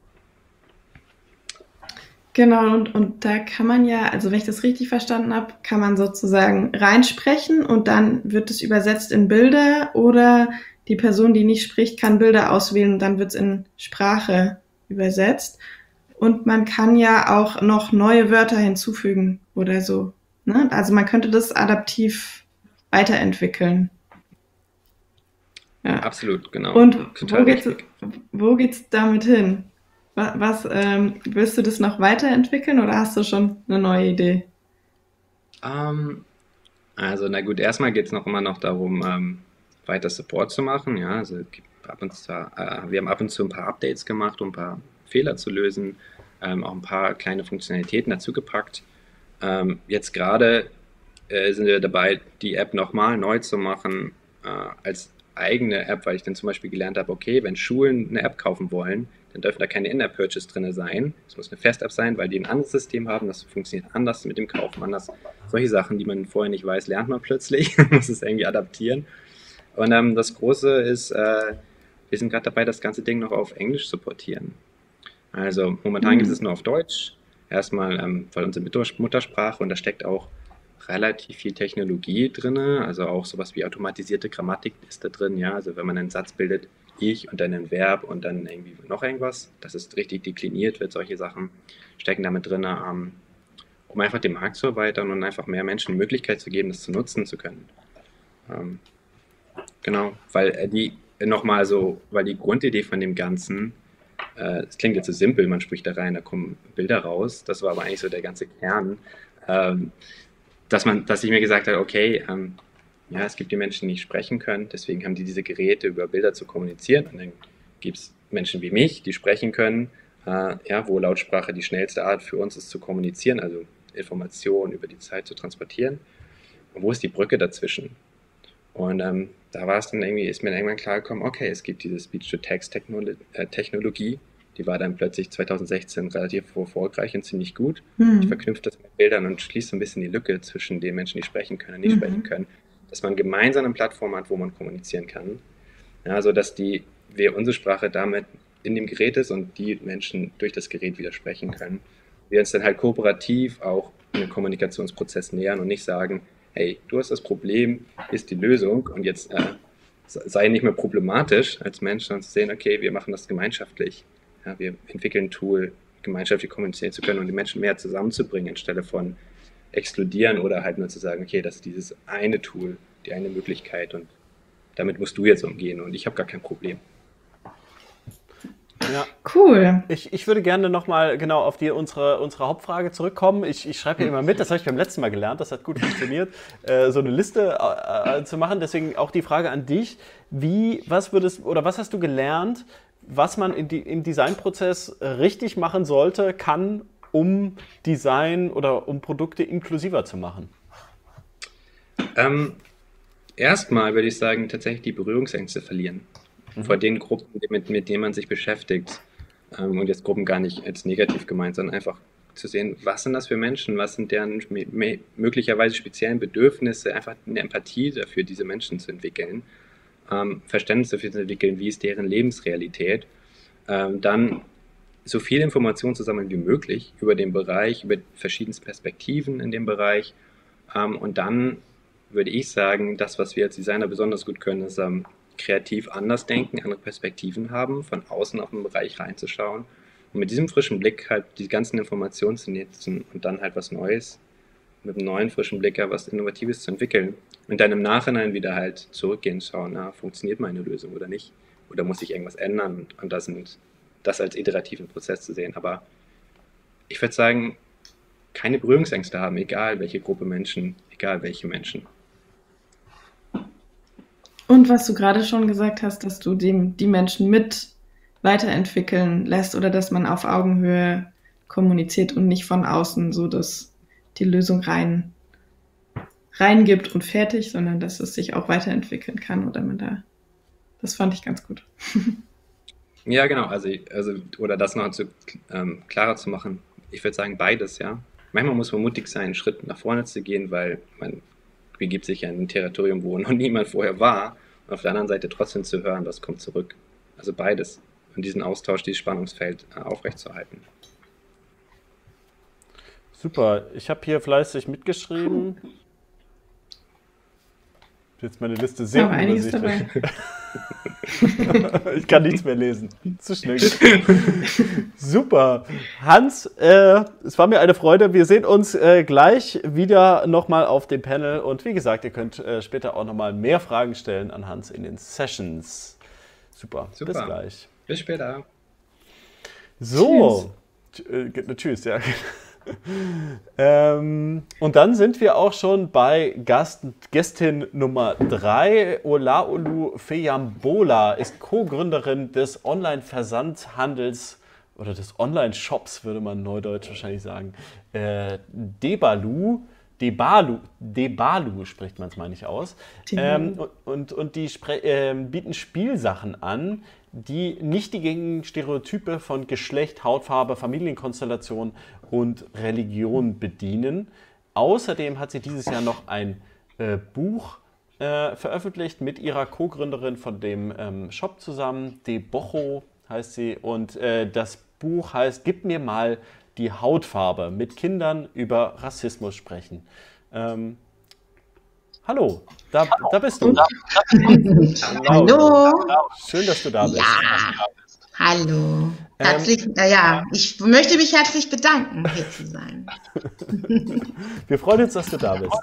Genau, und da kann man ja, also wenn ich das richtig verstanden habe, kann man sozusagen reinsprechen und dann wird es übersetzt in Bilder oder die Person, die nicht spricht, kann Bilder auswählen und dann wird es in Sprache übersetzt. Und man kann ja auch noch neue Wörter hinzufügen oder so. Ne? Also man könnte das adaptiv weiterentwickeln. Ja. Absolut, genau. Und total wo geht's damit hin? Willst du das noch weiterentwickeln oder hast du schon eine neue Idee? Also na gut, erstmal geht es immer noch darum, weiter Support zu machen. Ja, also wir haben ab und zu ein paar Updates gemacht, um ein paar Fehler zu lösen, auch ein paar kleine Funktionalitäten dazu gepackt. Jetzt gerade sind wir dabei, die App nochmal neu zu machen als eigene App, weil ich dann zum Beispiel gelernt habe, okay, wenn Schulen eine App kaufen wollen, dann dürfen da keine In-App-Purchase drin sein. Es muss eine Fest-App sein, weil die ein anderes System haben, das funktioniert anders mit dem Kaufen, anders. Solche Sachen, die man vorher nicht weiß, lernt man plötzlich, muss es irgendwie adaptieren. Und das Große ist, wir sind gerade dabei, das ganze Ding noch auf Englisch zu portieren. Also momentan gibt es nur auf Deutsch. Erstmal, weil unsere Muttersprache und da steckt auch relativ viel Technologie drin, also auch sowas wie automatisierte Grammatik ist da drin, ja, also wenn man einen Satz bildet, ich und dann ein Verb und dann irgendwie noch irgendwas, dass es richtig dekliniert wird, solche Sachen stecken damit drin, um einfach den Markt zu erweitern und einfach mehr Menschen die Möglichkeit zu geben, das zu nutzen zu können. Genau, weil die Grundidee von dem Ganzen, es klingt jetzt so simpel, man spricht da rein, da kommen Bilder raus, das war aber eigentlich so der ganze Kern, dass ich mir gesagt habe, okay, ja, es gibt die Menschen, die nicht sprechen können, deswegen haben die diese Geräte, über Bilder zu kommunizieren und dann gibt es Menschen wie mich, die sprechen können, wo Lautsprache die schnellste Art für uns ist zu kommunizieren, also Informationen über die Zeit zu transportieren. Und wo ist die Brücke dazwischen? Und da war es dann irgendwie, ist mir dann irgendwann klar gekommen, okay, es gibt diese Speech-to-Text-Technologie, die war dann plötzlich 2016 relativ erfolgreich und ziemlich gut. Ich verknüpfe das mit Bildern und schließe so ein bisschen die Lücke zwischen den Menschen, die sprechen können und nicht sprechen können, dass man gemeinsam eine Plattform hat, wo man kommunizieren kann. Ja, sodass wir unsere Sprache damit in dem Gerät ist und die Menschen durch das Gerät wieder sprechen können. Wir uns dann halt kooperativ auch in den Kommunikationsprozess nähern und nicht sagen, hey, du hast das Problem, ist die Lösung und jetzt sei nicht mehr problematisch als Mensch, sondern zu sehen, okay, wir machen das gemeinschaftlich. Ja, wir entwickeln ein Tool, gemeinschaftlich kommunizieren zu können und die Menschen mehr zusammenzubringen, anstelle von exkludieren oder halt nur zu sagen, okay, das ist dieses eine Tool, die eine Möglichkeit und damit musst du jetzt umgehen und ich habe gar kein Problem. Ja. Cool. Ich würde gerne nochmal genau auf unsere Hauptfrage zurückkommen. Ich schreibe hier immer mit, das habe ich beim letzten Mal gelernt, das hat gut funktioniert, so eine Liste zu machen. Deswegen auch die Frage an dich, was hast du gelernt, was man im Designprozess richtig machen sollte, kann, um Design oder um Produkte inklusiver zu machen? Erstmal würde ich sagen, tatsächlich die Berührungsängste verlieren. Vor den Gruppen, mit denen man sich beschäftigt. Und jetzt Gruppen gar nicht als negativ gemeint, sondern einfach zu sehen, was sind das für Menschen, was sind deren möglicherweise speziellen Bedürfnisse, einfach eine Empathie dafür, diese Menschen zu entwickeln, Verständnis dafür zu entwickeln, wie ist deren Lebensrealität, dann so viel Information zu sammeln wie möglich über den Bereich, über verschiedenste Perspektiven in dem Bereich und dann würde ich sagen, das, was wir als Designer besonders gut können, ist kreativ anders denken, andere Perspektiven haben, von außen auf den Bereich reinzuschauen und mit diesem frischen Blick halt die ganzen Informationen zu nutzen und dann halt was Neues, mit einem neuen frischen Blick was Innovatives zu entwickeln und dann im Nachhinein wieder halt zurückgehen, schauen, funktioniert meine Lösung oder nicht oder muss ich irgendwas ändern und das als iterativen Prozess zu sehen, aber ich würde sagen, keine Berührungsängste haben, egal welche Gruppe Menschen, egal welche Menschen. Und was du gerade schon gesagt hast, dass du die Menschen mit weiterentwickeln lässt oder dass man auf Augenhöhe kommuniziert und nicht von außen so, dass die Lösung reingibt und fertig, sondern dass es sich auch weiterentwickeln kann das fand ich ganz gut. Ja, genau, also oder das noch klarer zu machen, ich würde sagen beides, ja. Manchmal muss man mutig sein, einen Schritt nach vorne zu gehen, weil man begibt sich ja in ein Territorium, wo noch niemand vorher war und auf der anderen Seite trotzdem zu hören, was kommt zurück. Also beides. Und diesen Austausch, dieses Spannungsfeld aufrechtzuerhalten. Super. Ich habe hier fleißig mitgeschrieben. Jetzt meine Liste sehr übersichtlich. Ich kann nichts mehr lesen. Zu schnell. Super. Hans, es war mir eine Freude. Wir sehen uns gleich wieder nochmal auf dem Panel. Und wie gesagt, ihr könnt später auch nochmal mehr Fragen stellen an Hans in den Sessions. Super. Bis gleich. Bis später. So. Tschüss, ja. Und dann sind wir auch schon bei Gästin Nummer 3. Olaolu Feyambola ist Co-Gründerin des Online-Versandhandels oder des Online-Shops, würde man neudeutsch wahrscheinlich sagen. Debalu spricht man es mal nicht aus. Und die bieten Spielsachen an, die nicht die gängigen Stereotype von Geschlecht, Hautfarbe, Familienkonstellation und Religion bedienen. Außerdem hat sie dieses Jahr noch ein Buch veröffentlicht mit ihrer Co-Gründerin von dem Shop zusammen, Debocho heißt sie. Und das Buch heißt Gib mir mal die Hautfarbe, mit Kindern über Rassismus sprechen. Hallo, da bist du. Hallo. Schön, dass du da bist. Ja, hallo. Ich möchte mich herzlich bedanken, hier zu sein. Wir freuen uns, dass du da bist.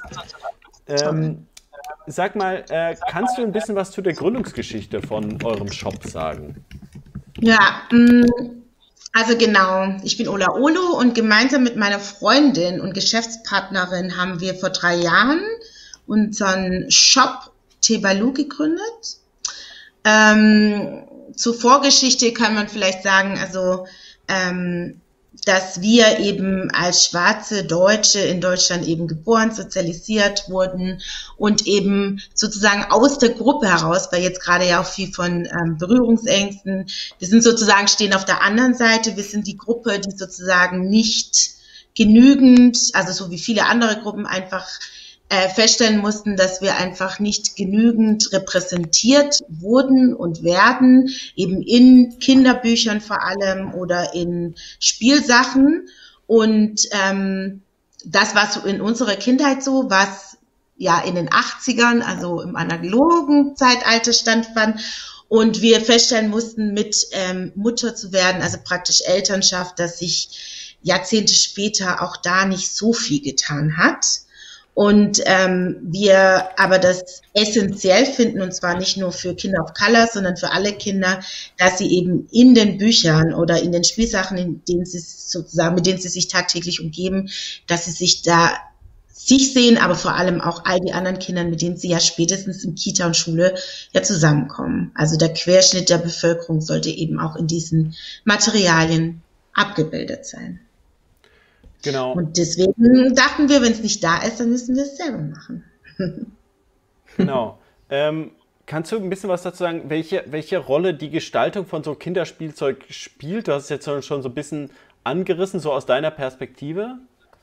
Sag mal, kannst du ein bisschen was zu der Gründungsgeschichte von eurem Shop sagen? Ja, also genau, ich bin Olaolu und gemeinsam mit meiner Freundin und Geschäftspartnerin haben wir vor 3 Jahren unseren Shop Debalu gegründet. zur Vorgeschichte kann man vielleicht sagen, also dass wir eben als schwarze Deutsche in Deutschland eben geboren, sozialisiert wurden und eben sozusagen aus der Gruppe heraus, weil jetzt gerade ja auch viel von Berührungsängsten, wir sind sozusagen, stehen auf der anderen Seite, wir sind die Gruppe, die sozusagen nicht genügend, also so wie viele andere Gruppen einfach feststellen mussten, dass wir einfach nicht genügend repräsentiert wurden und werden, eben in Kinderbüchern vor allem oder in Spielsachen. Und das war so in unserer Kindheit so, was ja in den 80ern, also im analogen Zeitalter stattfand. Und wir feststellen mussten, mit Mutter zu werden, also praktisch Elternschaft, dass sich Jahrzehnte später auch da nicht so viel getan hat. Und wir aber das essentiell finden, und zwar nicht nur für Kinder of Color, sondern für alle Kinder, dass sie eben in den Büchern oder in den Spielsachen, in denen sie sozusagen, mit denen sie sich tagtäglich umgeben, dass sie sich da sich sehen, aber vor allem auch all die anderen Kinder, mit denen sie ja spätestens in Kita und Schule ja zusammenkommen. Also der Querschnitt der Bevölkerung sollte eben auch in diesen Materialien abgebildet sein. Genau. Und deswegen dachten wir, wenn es nicht da ist, dann müssen wir es selber machen. Genau. Kannst du ein bisschen was dazu sagen, welche Rolle die Gestaltung von so Kinderspielzeug spielt? Du hast es jetzt schon so ein bisschen angerissen, so aus deiner Perspektive.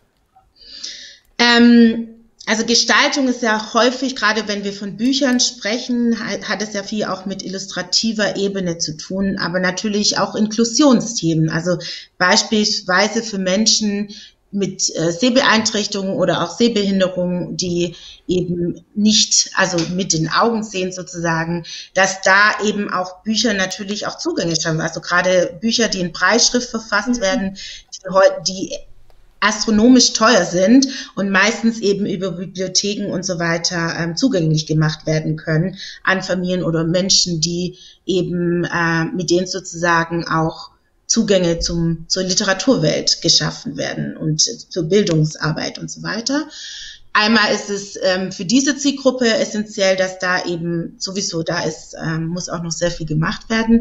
Also Gestaltung ist ja häufig, gerade wenn wir von Büchern sprechen, hat es ja viel auch mit illustrativer Ebene zu tun, aber natürlich auch Inklusionsthemen, also beispielsweise für Menschen mit Sehbeeinträchtigungen oder auch Sehbehinderungen, die eben nicht, also mit den Augen sehen sozusagen, dass da eben auch Bücher natürlich auch zugänglich sind. Also gerade Bücher, die in Breitschrift verfasst werden, die astronomisch teuer sind und meistens eben über Bibliotheken und so weiter zugänglich gemacht werden können an Familien oder Menschen, die eben mit denen sozusagen auch Zugänge zur Literaturwelt geschaffen werden und zur Bildungsarbeit und so weiter. Einmal ist es für diese Zielgruppe essentiell, dass da eben sowieso da ist, muss auch noch sehr viel gemacht werden.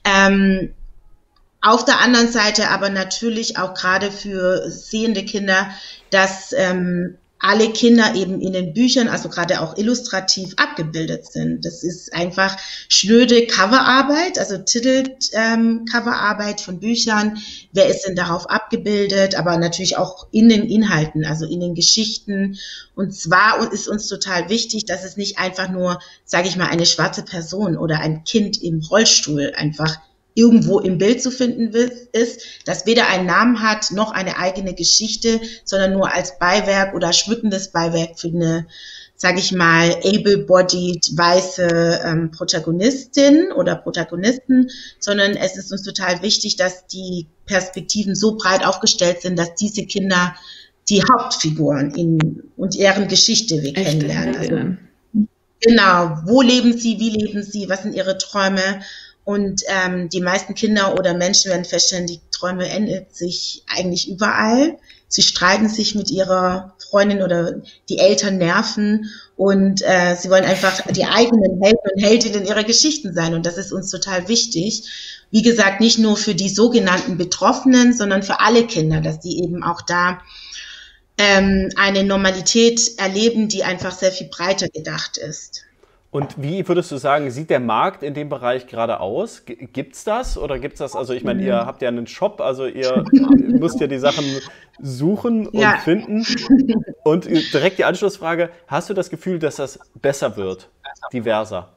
Auf der anderen Seite aber natürlich auch gerade für sehende Kinder, dass alle Kinder eben in den Büchern, also gerade auch illustrativ abgebildet sind. Das ist einfach schnöde Coverarbeit, also Titel-Coverarbeit von Büchern. Wer ist denn darauf abgebildet? Aber natürlich auch in den Inhalten, also in den Geschichten. Und zwar ist uns total wichtig, dass es nicht einfach nur, sage ich mal, eine schwarze Person oder ein Kind im Rollstuhl einfach irgendwo im Bild zu finden ist, das weder einen Namen hat, noch eine eigene Geschichte, sondern nur als Beiwerk oder schmückendes Beiwerk für eine, sage ich mal, able-bodied, weiße Protagonistin oder Protagonisten, sondern es ist uns total wichtig, dass die Perspektiven so breit aufgestellt sind, dass diese Kinder die Hauptfiguren und deren Geschichte wir kennenlernen. Also, genau, wo leben sie, wie leben sie, was sind ihre Träume? Und die meisten Kinder oder Menschen werden feststellen, die Träume enden sich eigentlich überall. Sie streiten sich mit ihrer Freundin oder die Eltern nerven und sie wollen einfach die eigenen Helden und Heldinnen ihrer Geschichten sein. Und das ist uns total wichtig. Wie gesagt, nicht nur für die sogenannten Betroffenen, sondern für alle Kinder, dass die eben auch da eine Normalität erleben, die einfach sehr viel breiter gedacht ist. Und wie würdest du sagen, sieht der Markt in dem Bereich gerade aus? Gibt's das oder gibt's das? Also ich meine, ihr habt ja einen Shop, also ihr müsst ja die Sachen suchen und finden. Und direkt die Anschlussfrage, hast du das Gefühl, dass das besser wird, diverser?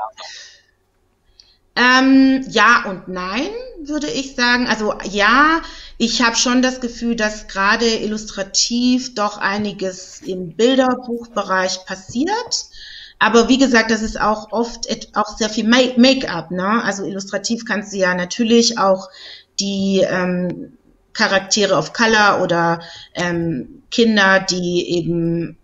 Ja und nein, würde ich sagen. Also ja, ich habe schon das Gefühl, dass gerade illustrativ doch einiges im Bilderbuchbereich passiert. Aber wie gesagt, das ist auch oft auch sehr viel Make-up, ne? Also illustrativ kannst du ja natürlich auch die Charaktere of Color oder Kinder, die eben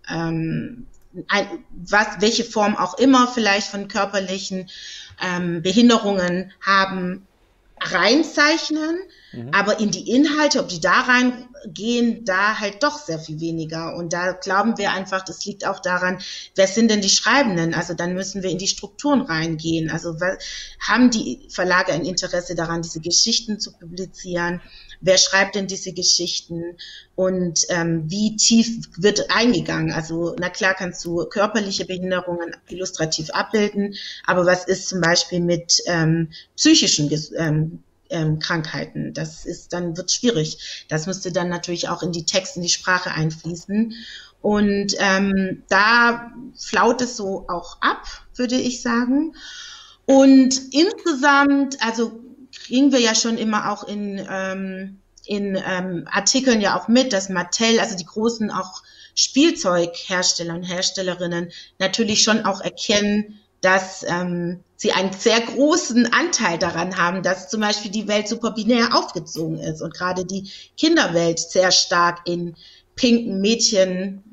welche Form auch immer vielleicht von körperlichen Behinderungen haben, reinzeichnen, aber in die Inhalte, ob die da reingehen, da halt doch sehr viel weniger. Und da glauben wir einfach, das liegt auch daran, wer sind denn die Schreibenden? Also dann müssen wir in die Strukturen reingehen. Also haben die Verlage ein Interesse daran, diese Geschichten zu publizieren? Wer schreibt denn diese Geschichten und wie tief wird eingegangen? Also na klar kannst du körperliche Behinderungen illustrativ abbilden, aber was ist zum Beispiel mit psychischen Krankheiten? Wird schwierig. Das müsste dann natürlich auch in die Texte, in die Sprache einfließen. Und da flaut es so auch ab, würde ich sagen. Und insgesamt, also kriegen wir ja schon immer auch in Artikeln ja auch mit, dass Mattel, also die großen auch Spielzeughersteller und Herstellerinnen natürlich schon auch erkennen, dass sie einen sehr großen Anteil daran haben, dass zum Beispiel die Welt super binär aufgezogen ist und gerade die Kinderwelt sehr stark in pinken Mädchen,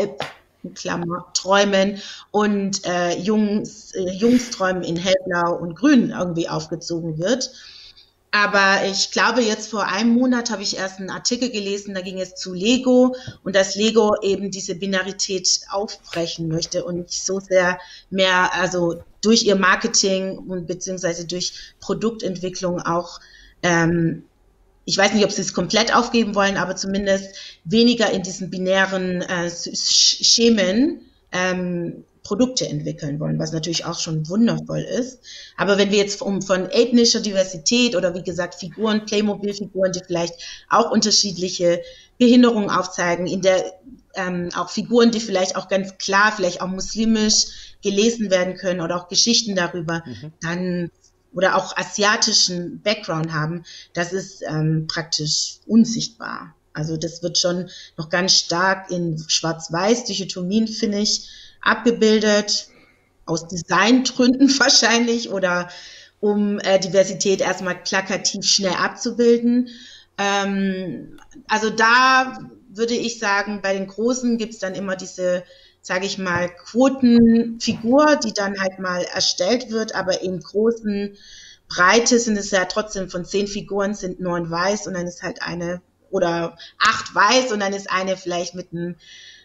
Träumen und Jungsträumen in hellblau und grün irgendwie aufgezogen wird. Aber ich glaube, jetzt vor einem Monat habe ich erst einen Artikel gelesen, da ging es zu Lego und dass Lego eben diese Binarität aufbrechen möchte und so sehr mehr, also durch ihr Marketing und beziehungsweise durch Produktentwicklung auch, ich weiß nicht, ob sie es komplett aufgeben wollen, aber zumindest weniger in diesen binären Schemen Produkte entwickeln wollen, was natürlich auch schon wundervoll ist. Aber wenn wir jetzt von ethnischer Diversität oder wie gesagt Figuren, Playmobil-Figuren, die vielleicht auch unterschiedliche Behinderungen aufzeigen, auch Figuren, die vielleicht auch ganz klar, vielleicht auch muslimisch gelesen werden können oder auch Geschichten darüber, dann oder auch asiatischen Background haben, das ist praktisch unsichtbar. Also das wird schon noch ganz stark in Schwarz-Weiß-Dichotomien, finde ich, abgebildet, aus Designgründen wahrscheinlich oder um Diversität erstmal plakativ schnell abzubilden. Also da würde ich sagen, bei den Großen gibt es dann immer diese, sage ich mal, Quotenfigur, die dann halt mal erstellt wird, aber in großen Breite sind es ja trotzdem von 10 Figuren sind 9 weiß und dann ist halt eine oder 8 weiß und dann ist eine vielleicht mit einem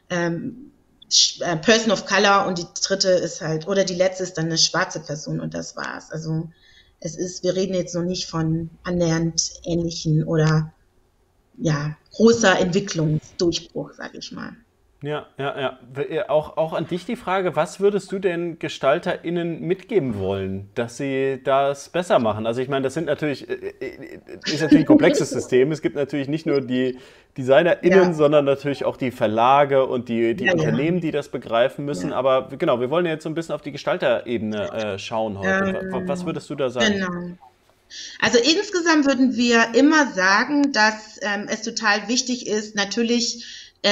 Person of Color und die dritte ist halt, oder die letzte ist dann eine schwarze Person und das war's. Also wir reden jetzt noch nicht von annähernd ähnlichen oder ja, großer Entwicklungsdurchbruch, sage ich mal. Ja. Auch an dich die Frage, was würdest du den GestalterInnen mitgeben wollen, dass sie das besser machen? Also ich meine, ist natürlich ein komplexes System. Es gibt natürlich nicht nur die DesignerInnen, sondern natürlich auch die Verlage und die Unternehmen, die das begreifen müssen. Ja. Aber genau, wir wollen ja jetzt so ein bisschen auf die Gestalterebene schauen heute. Was würdest du da sagen? Genau. Also insgesamt würden wir immer sagen, dass es total wichtig ist, natürlich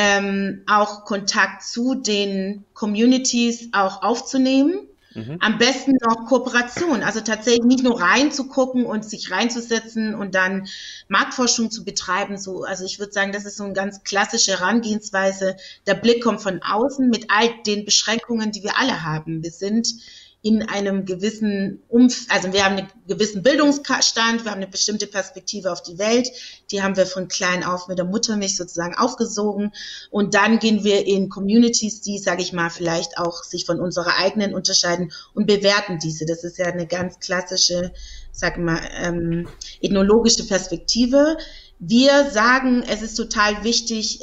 auch Kontakt zu den Communities auch aufzunehmen. Am besten noch Kooperation, also tatsächlich nicht nur reinzugucken und sich reinzusetzen und dann Marktforschung zu betreiben. So, also ich würde sagen, das ist so eine ganz klassische Herangehensweise. Der Blick kommt von außen mit all den Beschränkungen, die wir alle haben. Wir sind in einem gewissen also wir haben einen gewissen Bildungsstand, wir haben eine bestimmte Perspektive auf die Welt, die haben wir von klein auf mit der Muttermilch sozusagen aufgesogen und dann gehen wir in Communities, die, sage ich mal, vielleicht auch sich von unserer eigenen unterscheiden und bewerten diese. Das ist ja eine ganz klassische, sag mal, ethnologische Perspektive. Wir sagen, es ist total wichtig,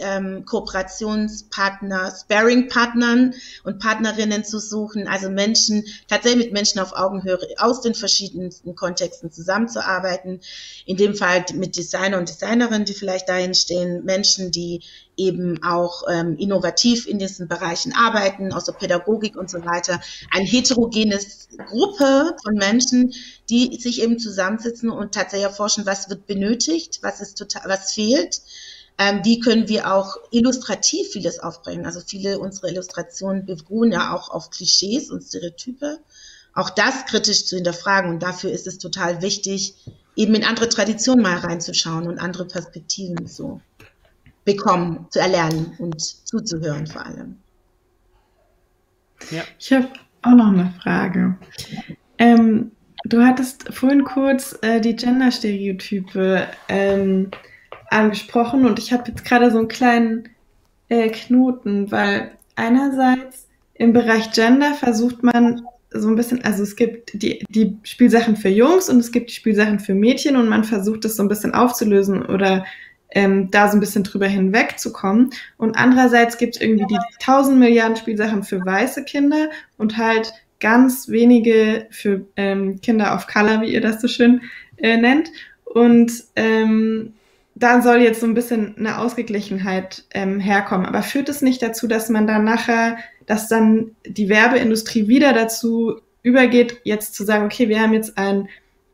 Kooperationspartner, Sparring-Partnern und Partnerinnen zu suchen, also tatsächlich mit Menschen auf Augenhöhe aus den verschiedensten Kontexten zusammenzuarbeiten. In dem Fall mit Designer und Designerinnen, die vielleicht dahin stehen, Menschen, die eben auch innovativ in diesen Bereichen arbeiten, aus der Pädagogik und so weiter. Eine heterogenes Gruppe von Menschen, die sich eben zusammensitzen und tatsächlich erforschen, was wird benötigt, was fehlt, wie können wir auch illustrativ vieles aufbringen. Also viele unserer Illustrationen beruhen ja auch auf Klischees und Stereotype. Auch das kritisch zu hinterfragen und dafür ist es total wichtig, eben in andere Traditionen mal reinzuschauen und andere Perspektiven zu bekommen, zu erlernen und zuzuhören vor allem. Ja. Ich habe auch noch eine Frage. Du hattest vorhin kurz die Gender-Stereotype angesprochen und ich habe jetzt gerade so einen kleinen Knoten, weil einerseits im Bereich Gender versucht man so ein bisschen, also es gibt die Spielsachen für Jungs und es gibt die Spielsachen für Mädchen und man versucht das so ein bisschen aufzulösen oder da so ein bisschen drüber hinwegzukommen. Und andererseits gibt es irgendwie die 1000 Milliarden Spielsachen für weiße Kinder und halt ganz wenige für Kinder of Color, wie ihr das so schön nennt. Und da soll jetzt so ein bisschen eine Ausgeglichenheit herkommen. Aber führt es nicht dazu, dass man dann nachher, dass dann die Werbeindustrie wieder dazu übergeht, jetzt zu sagen, okay, wir haben jetzt eine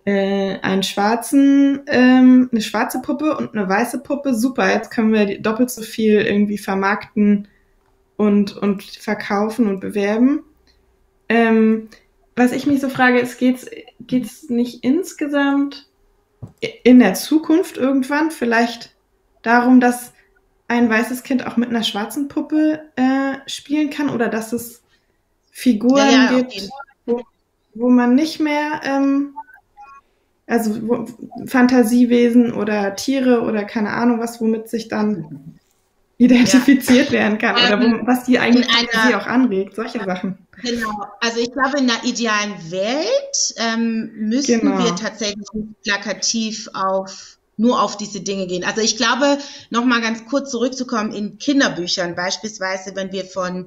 schwarze Puppe und eine weiße Puppe, super, jetzt können wir doppelt so viel irgendwie vermarkten und verkaufen und bewerben. Was ich mich so frage, ist, geht's nicht insgesamt in der Zukunft irgendwann vielleicht darum, dass ein weißes Kind auch mit einer schwarzen Puppe spielen kann oder dass es Figuren gibt, wo man nicht mehr Fantasiewesen oder Tiere oder keine Ahnung was, womit sich dann identifiziert werden kann oder was die eigene Fantasie auch anregt, solche Sachen. Genau, also ich glaube, in einer idealen Welt müssten wir tatsächlich plakativ nur auf diese Dinge gehen. Also ich glaube, nochmal ganz kurz zurückzukommen, in Kinderbüchern beispielsweise, wenn wir von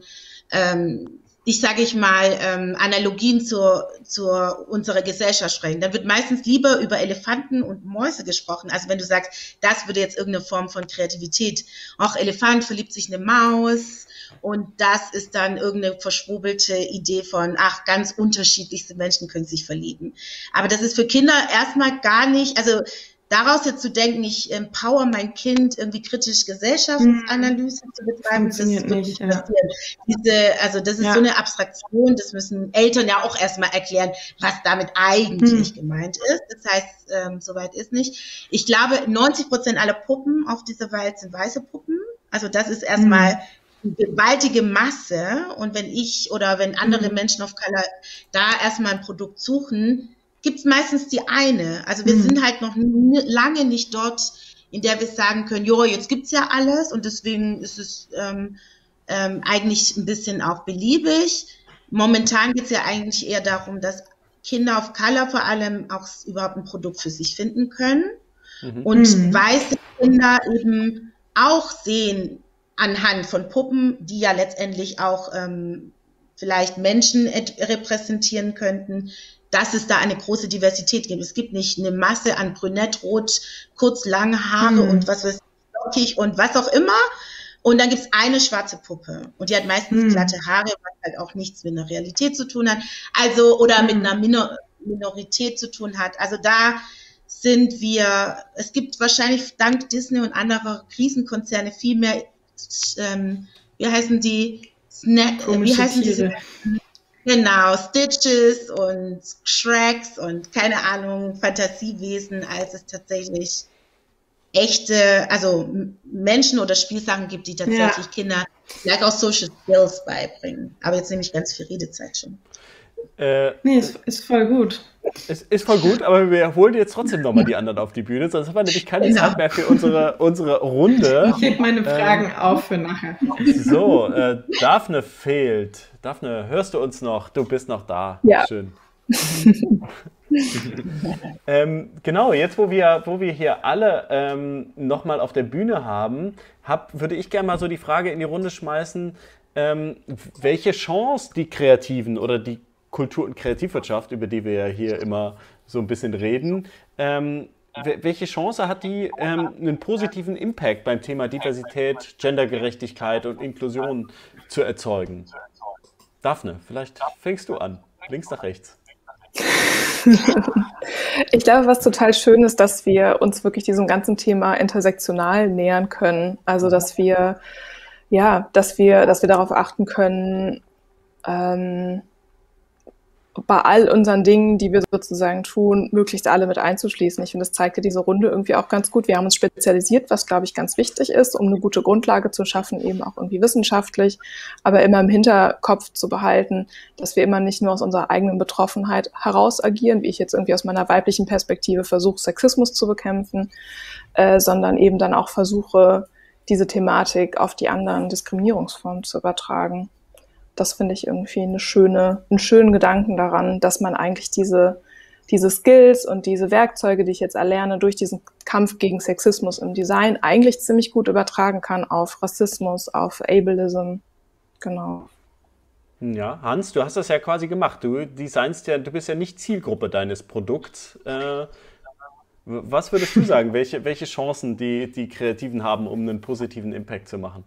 Analogien zur unserer Gesellschaft sprechen, dann wird meistens lieber über Elefanten und Mäuse gesprochen. Also wenn du sagst, das würde jetzt irgendeine Form von Kreativität, auch Elefant verliebt sich in eine Maus und das ist dann irgendeine verschwurbelte Idee von, ganz unterschiedlichste Menschen können sich verlieben. Aber das ist für Kinder erstmal gar nicht, also daraus jetzt zu denken, ich empower mein Kind, irgendwie kritisch Gesellschaftsanalyse zu betreiben, das wird nicht passieren. Das ist so eine Abstraktion, das müssen Eltern ja auch erstmal erklären, was damit eigentlich gemeint ist. Das heißt, soweit ist nicht. Ich glaube, 90% aller Puppen auf dieser Welt sind weiße Puppen. Also das ist erstmal eine gewaltige Masse. Und wenn andere Menschen of Color da erstmal ein Produkt suchen, gibt es meistens die eine. Also wir sind halt noch lange nicht dort, in der wir sagen können, jetzt gibt's ja alles und deswegen ist es eigentlich ein bisschen auch beliebig. Momentan geht's ja eigentlich eher darum, dass Kinder of Color vor allem auch überhaupt ein Produkt für sich finden können und weiße Kinder eben auch sehen anhand von Puppen, die ja letztendlich auch vielleicht Menschen repräsentieren könnten, dass es da eine große Diversität gibt. Es gibt nicht eine Masse an brünett, rot, kurz, lange Haare und was weiß ich, lockig und was auch immer. Und dann gibt es eine schwarze Puppe. Und die hat meistens glatte Haare, was halt auch nichts mit einer Realität zu tun hat. Also, oder mit einer Minorität zu tun hat. Also da sind wir, es gibt wahrscheinlich dank Disney und anderer Riesenkonzerne viel mehr, wie heißen die? Wie heißen diese? Genau, Stitches und Shreks und keine Ahnung, Fantasiewesen, als es tatsächlich echte, also Menschen oder Spielsachen gibt, die tatsächlich Kinder vielleicht auch Social Skills beibringen. Aber jetzt nehme ich ganz viel Redezeit schon. Nee, ist voll gut. Es ist voll gut, aber wir holen jetzt trotzdem nochmal die anderen auf die Bühne, sonst haben wir nämlich keine Zeit mehr für unsere Runde. Ich hebe meine Fragen auf für nachher. So, Daphne fehlt. Daphne, hörst du uns noch? Du bist noch da. Ja. Schön. Genau, jetzt wo wir hier alle nochmal auf der Bühne haben, würde ich gerne mal so die Frage in die Runde schmeißen, welche Chance die Kreativen oder die Kultur- und Kreativwirtschaft, über die wir ja hier immer so ein bisschen reden, welche Chance hat die, einen positiven Impact beim Thema Diversität, Gendergerechtigkeit und Inklusion zu erzeugen? Daphne, vielleicht fängst du an, links nach rechts. Ich glaube, was total schön ist, dass wir uns wirklich diesem ganzen Thema intersektional nähern können. Also, dass wir darauf achten können, bei all unseren Dingen, die wir sozusagen tun, möglichst alle mit einzuschließen. Ich finde, das zeigte diese Runde irgendwie auch ganz gut. Wir haben uns spezialisiert, was, glaube ich, ganz wichtig ist, um eine gute Grundlage zu schaffen, eben auch irgendwie wissenschaftlich, aber immer im Hinterkopf zu behalten, dass wir immer nicht nur aus unserer eigenen Betroffenheit heraus agieren, wie ich jetzt irgendwie aus meiner weiblichen Perspektive versuche, Sexismus zu bekämpfen, sondern eben dann auch versuche, diese Thematik auf die anderen Diskriminierungsformen zu übertragen. Das finde ich irgendwie einen schönen Gedanken daran, dass man eigentlich diese Skills und diese Werkzeuge, die ich jetzt erlerne, durch diesen Kampf gegen Sexismus im Design eigentlich ziemlich gut übertragen kann auf Rassismus, auf Ableism. Genau. Ja, Hans, du hast das ja quasi gemacht. Du designst ja, du bist ja nicht Zielgruppe deines Produkts. Was würdest du sagen, welche Chancen die Kreativen haben, um einen positiven Impact zu machen?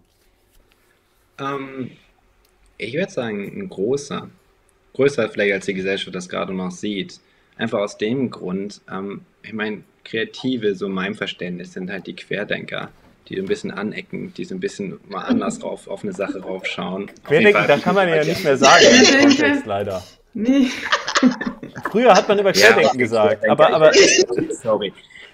Ich würde sagen, ein großer. Größer vielleicht, als die Gesellschaft das gerade noch sieht. Einfach aus dem Grund, ich meine, Kreative, so in meinem Verständnis, sind halt die Querdenker, die ein bisschen anecken, die so ein bisschen mal anders auf eine Sache raufschauen. Querdenken, da kann man ja nicht mehr sagen im Kontext, leider. Nee. Früher hat man immer Querdenken gesagt, aber sorry.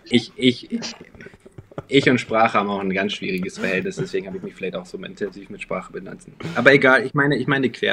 Ich und Sprache haben auch ein ganz schwieriges Verhältnis, deswegen habe ich mich vielleicht auch so intensiv mit Sprache benutzt. Aber egal, ich meine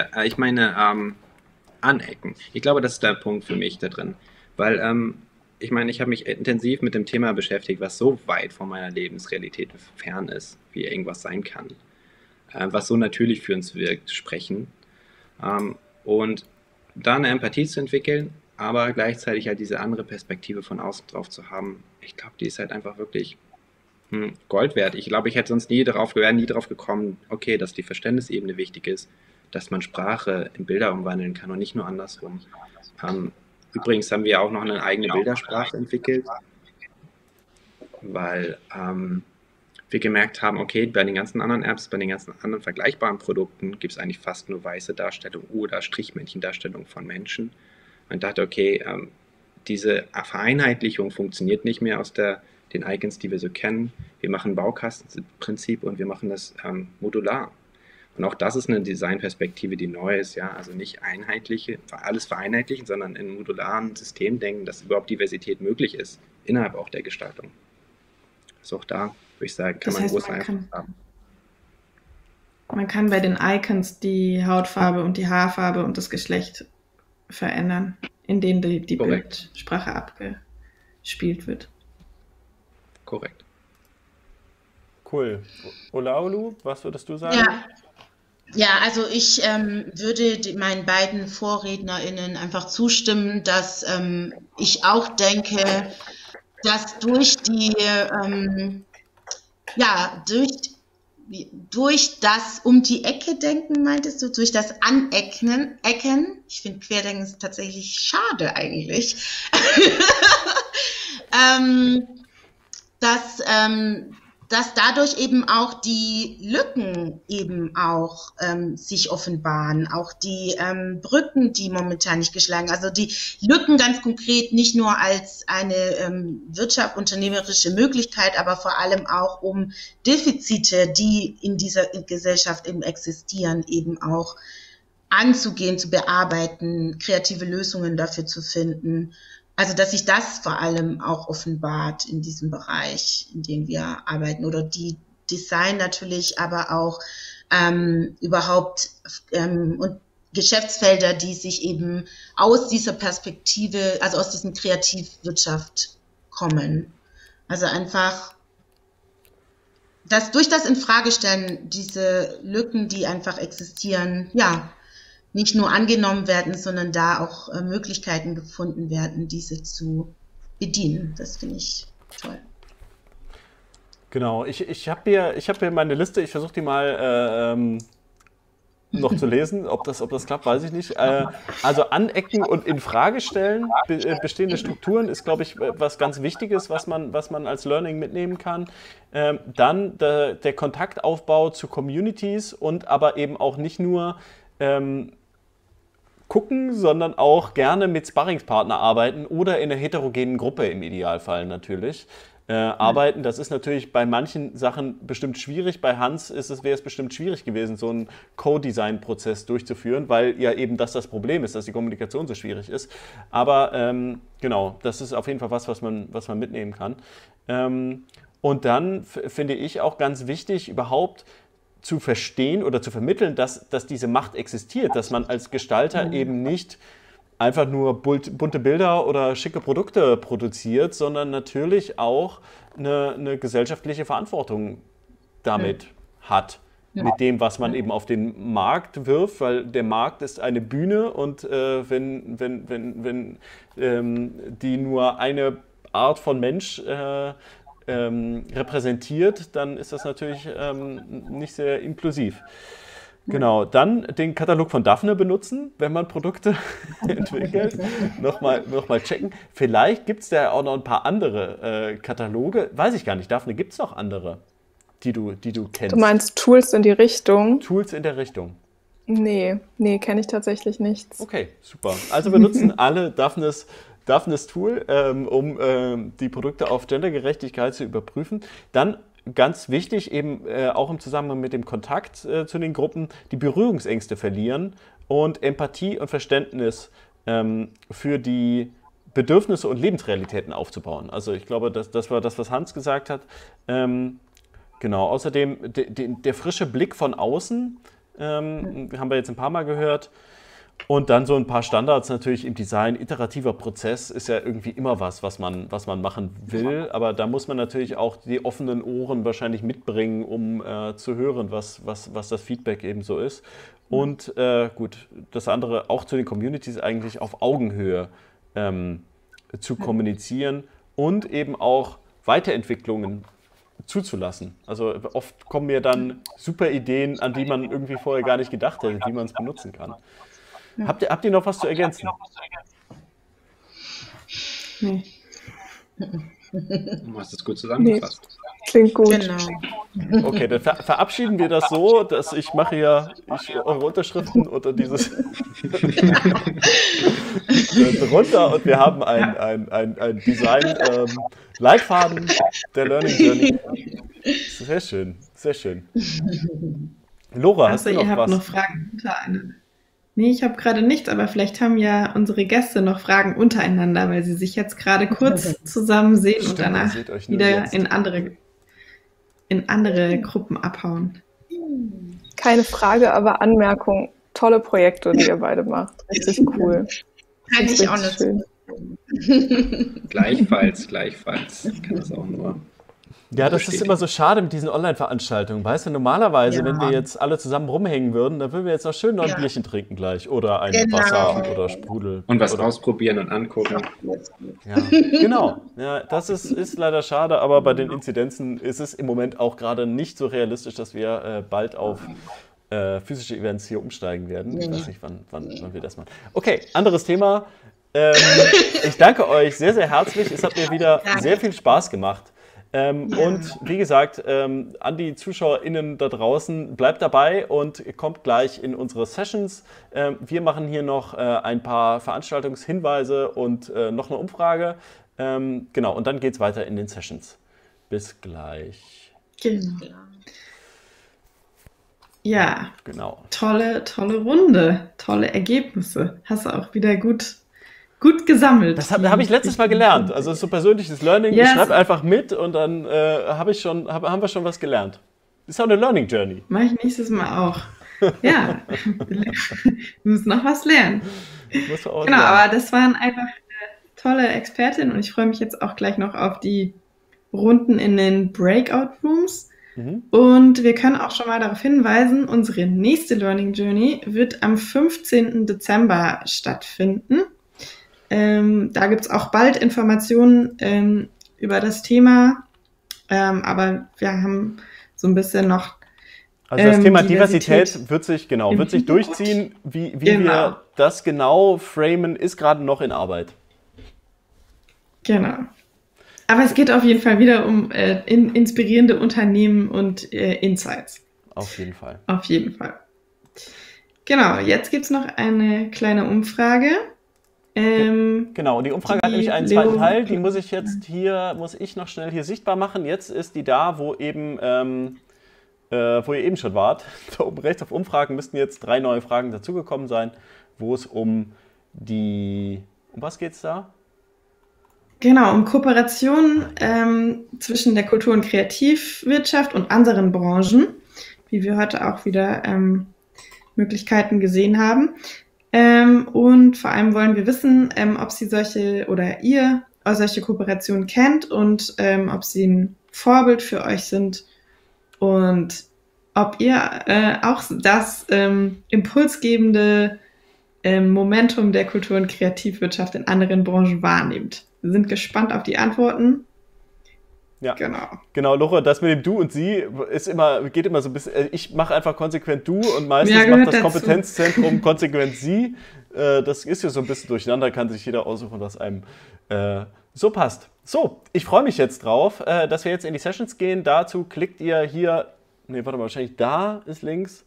anecken. Ich glaube, das ist der Punkt für mich da drin, weil ich meine, ich habe mich intensiv mit dem Thema beschäftigt, was so weit von meiner Lebensrealität fern ist, wie irgendwas sein kann, was so natürlich für uns wirkt, sprechen, und da eine Empathie zu entwickeln, aber gleichzeitig halt diese andere Perspektive von außen drauf zu haben. Ich glaube, die ist halt einfach wirklich Gold wert. Ich glaube, ich hätte sonst wäre nie drauf gekommen, okay, dass die Verständnisebene wichtig ist, dass man Sprache in Bilder umwandeln kann und nicht nur andersrum. Übrigens haben wir auch noch eine eigene Bildersprache entwickelt, weil wir gemerkt haben, okay, bei den ganzen anderen Apps, bei den ganzen anderen vergleichbaren Produkten gibt es eigentlich fast nur weiße Darstellung oder Strichmännchen-Darstellung von Menschen. Und dachte, okay, diese Vereinheitlichung funktioniert nicht mehr aus den Icons, die wir so kennen. Wir machen Baukastensystem und wir machen das modular. Und auch das ist eine Designperspektive, die neu ist, ja, also nicht alles vereinheitlichen, sondern in modularen Systemen denken, dass überhaupt Diversität möglich ist, innerhalb auch der Gestaltung. Also auch da, würde ich sagen, kann man einen großen Einfluss haben. Man kann bei den Icons die Hautfarbe und die Haarfarbe und das Geschlecht verändern, in denen die Bildsprache abgespielt wird. Korrekt. Cool. Olaolu, was würdest du sagen? Ja, also ich würde meinen beiden VorrednerInnen einfach zustimmen, dass ich auch denke, dass durch das um die Ecke denken, meintest du, durch das Anecken, ich finde Querdenken ist tatsächlich schade eigentlich, dass dadurch eben auch die Lücken eben auch sich offenbaren, auch die Brücken, die momentan nicht geschlagen, also die Lücken ganz konkret nicht nur als eine unternehmerische Möglichkeit, aber vor allem auch um Defizite, die in dieser Gesellschaft eben existieren, eben auch anzugehen, zu bearbeiten, kreative Lösungen dafür zu finden. Also, dass sich das vor allem auch offenbart in diesem Bereich, in dem wir arbeiten, oder die Design natürlich, aber auch überhaupt und Geschäftsfelder, die sich eben aus dieser Perspektive, also aus diesem Kreativwirtschaft kommen. Also einfach, dass durch das Infragestellen diese Lücken, die einfach existieren, ja, nicht nur angenommen werden, sondern da auch Möglichkeiten gefunden werden, diese zu bedienen. Das finde ich toll. Genau, ich hab hier meine Liste, ich versuche die mal noch zu lesen. Ob das klappt, weiß ich nicht. Also anecken und in Frage stellen, bestehende Strukturen ist, glaube ich, was ganz Wichtiges, was man als Learning mitnehmen kann. Dann der Kontaktaufbau zu Communities und aber eben auch nicht nur gucken, sondern auch gerne mit Sparringspartner arbeiten oder in einer heterogenen Gruppe im Idealfall natürlich. arbeiten. Das ist natürlich bei manchen Sachen bestimmt schwierig. Bei Hans wäre es bestimmt schwierig gewesen, so einen Co-Design-Prozess durchzuführen, weil ja eben das Problem ist, dass die Kommunikation so schwierig ist. Aber genau, das ist auf jeden Fall was man mitnehmen kann. Und dann finde ich auch ganz wichtig, überhaupt zu verstehen oder zu vermitteln, dass diese Macht existiert, dass man als Gestalter eben nicht einfach nur bunte Bilder oder schicke Produkte produziert, sondern natürlich auch eine gesellschaftliche Verantwortung damit hat. Mit dem, was man eben auf den Markt wirft, weil der Markt ist eine Bühne und wenn die nur eine Art von Mensch repräsentiert, dann ist das natürlich nicht sehr inklusiv. Genau, dann den Katalog von Daphne benutzen, wenn man Produkte entwickelt. Nochmal checken. Vielleicht gibt es da auch noch ein paar andere Kataloge. Weiß ich gar nicht. Daphne, gibt es noch andere, die du kennst? Du meinst Tools in die Richtung? Tools in der Richtung. Nee, kenne ich tatsächlich nichts. Okay, super. Also wir nutzen alle Daphnes Tool, um die Produkte auf Gendergerechtigkeit zu überprüfen. Dann ganz wichtig, eben auch im Zusammenhang mit dem Kontakt zu den Gruppen, die Berührungsängste verlieren und Empathie und Verständnis für die Bedürfnisse und Lebensrealitäten aufzubauen. Also ich glaube, das war das, was Hans gesagt hat. Genau, außerdem der frische Blick von außen, haben wir jetzt ein paar Mal gehört. Und dann so ein paar Standards natürlich im Design. Iterativer Prozess ist ja irgendwie immer was man machen will. Aber da muss man natürlich auch die offenen Ohren wahrscheinlich mitbringen, um zu hören, was das Feedback eben so ist. Und gut, das andere auch zu den Communities eigentlich auf Augenhöhe zu kommunizieren und eben auch Weiterentwicklungen zuzulassen. Also oft kommen mir dann super Ideen, an die man irgendwie vorher gar nicht gedacht hätte, wie man es benutzen kann. Habt ihr noch was zu ergänzen? Nee. Du hast es gut zusammengefasst. Nee. Klingt gut. Genau. Okay, dann verabschieden wir das so, dass ich mache ja eure Unterschriften unter dieses runter und wir haben ein Design Leitfaden der Learning Journey. Sehr schön, sehr schön. Lora, hast du noch ihr habt was? noch Fragen untereinander? Nee, ich habe gerade nichts, aber vielleicht haben ja unsere Gäste noch Fragen untereinander, weil sie sich jetzt gerade kurz zusammen sehen und danach wieder in andere Gruppen abhauen. Keine Frage, aber Anmerkung. Tolle Projekte, die ihr beide macht. Richtig cool. Kann ich auch nicht nicht. schön. Gleichfalls. Ich kann das auch nur. Ja, das ist immer so schade mit diesen Online-Veranstaltungen. Weißt du, normalerweise, wenn wir jetzt alle zusammen rumhängen würden, dann würden wir jetzt noch schön noch ein Bierchen trinken gleich. Oder ein Wasser oder Sprudel. Und was ausprobieren und angucken. Ja, genau. Ja, das ist leider schade, aber bei den Inzidenzen ist es im Moment auch gerade nicht so realistisch, dass wir bald auf physische Events hier umsteigen werden. Ich weiß nicht, wann wir das machen. Okay, anderes Thema. Ich danke euch sehr, sehr herzlich. Es hat mir wieder sehr viel Spaß gemacht. Und wie gesagt, an die ZuschauerInnen da draußen, bleibt dabei und kommt gleich in unsere Sessions. Wir machen hier noch ein paar Veranstaltungshinweise und noch eine Umfrage. Genau, und dann geht es weiter in den Sessions. Bis gleich. Genau. Ja, Genau. tolle Runde, tolle Ergebnisse. Hast du auch wieder gut gesammelt. Das habe ich letztes Mal gelernt. Also so persönliches Learning. Yes. Ich schreibe einfach mit und dann haben wir schon was gelernt. Ist auch eine Learning Journey. Mache ich nächstes Mal auch. Ja, wir müssen noch was lernen. Genau, aber das waren einfach tolle Expertinnen und ich freue mich jetzt auch gleich noch auf die Runden in den Breakout Rooms. Und wir können auch schon mal darauf hinweisen, unsere nächste Learning Journey wird am 15. Dezember stattfinden. Da gibt es auch bald Informationen über das Thema, aber wir haben so ein bisschen noch also das Thema Diversität wird sich durchziehen. Wie wir das genau framen, ist gerade noch in Arbeit. Genau. Aber es geht auf jeden Fall wieder um inspirierende Unternehmen und Insights. Auf jeden Fall. Auf jeden Fall. Genau, jetzt gibt es noch eine kleine Umfrage. Genau, die Umfrage hat nämlich einen zweiten Teil, die muss ich noch schnell hier sichtbar machen. Jetzt ist die da, wo ihr eben schon wart. Da oben rechts auf Umfragen müssten jetzt 3 neue Fragen dazugekommen sein, wo es um was geht's da? Genau, um Kooperation zwischen der Kultur- und Kreativwirtschaft und anderen Branchen, wie wir heute auch wieder Möglichkeiten gesehen haben. Und vor allem wollen wir wissen, ob Sie ihr solche Kooperationen kennt und ob sie ein Vorbild für euch sind und ob ihr auch das impulsgebende Momentum der Kultur- und Kreativwirtschaft in anderen Branchen wahrnehmt. Wir sind gespannt auf die Antworten. Ja, genau, Lore, das mit dem Du und Sie geht immer so ein bisschen, ich mache einfach konsequent Du und meistens macht das Kompetenzzentrum konsequent Sie. Das ist ja so ein bisschen durcheinander, kann sich jeder aussuchen, was einem so passt. So, ich freue mich jetzt drauf, dass wir jetzt in die Sessions gehen. Dazu klickt ihr hier, wahrscheinlich da ist links,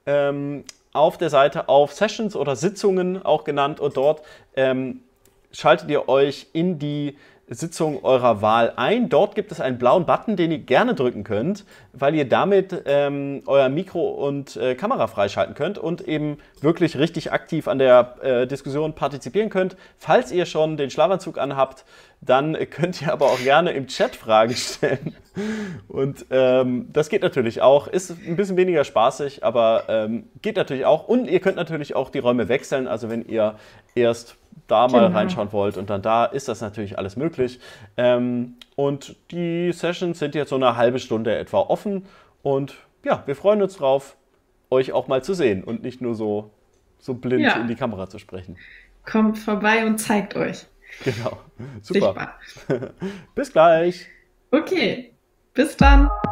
auf der Seite auf Sessions oder Sitzungen auch genannt und dort schaltet ihr euch in die Sitzung eurer Wahl ein. Dort gibt es einen blauen Button, den ihr gerne drücken könnt, weil ihr damit euer Mikro und Kamera freischalten könnt und eben wirklich richtig aktiv an der Diskussion partizipieren könnt. Falls ihr schon den Schlafanzug anhabt, dann könnt ihr aber auch gerne im Chat Fragen stellen. Und das geht natürlich auch. Ist ein bisschen weniger spaßig, aber geht natürlich auch. Und ihr könnt natürlich auch die Räume wechseln. Also wenn ihr erst da mal reinschauen wollt und dann da, ist das natürlich alles möglich. Und die Sessions sind jetzt so eine halbe Stunde etwa offen. Und ja, wir freuen uns drauf, euch auch mal zu sehen und nicht nur so blind in die Kamera zu sprechen. Kommt vorbei und zeigt euch. Genau, super. Bis gleich. Okay, bis dann.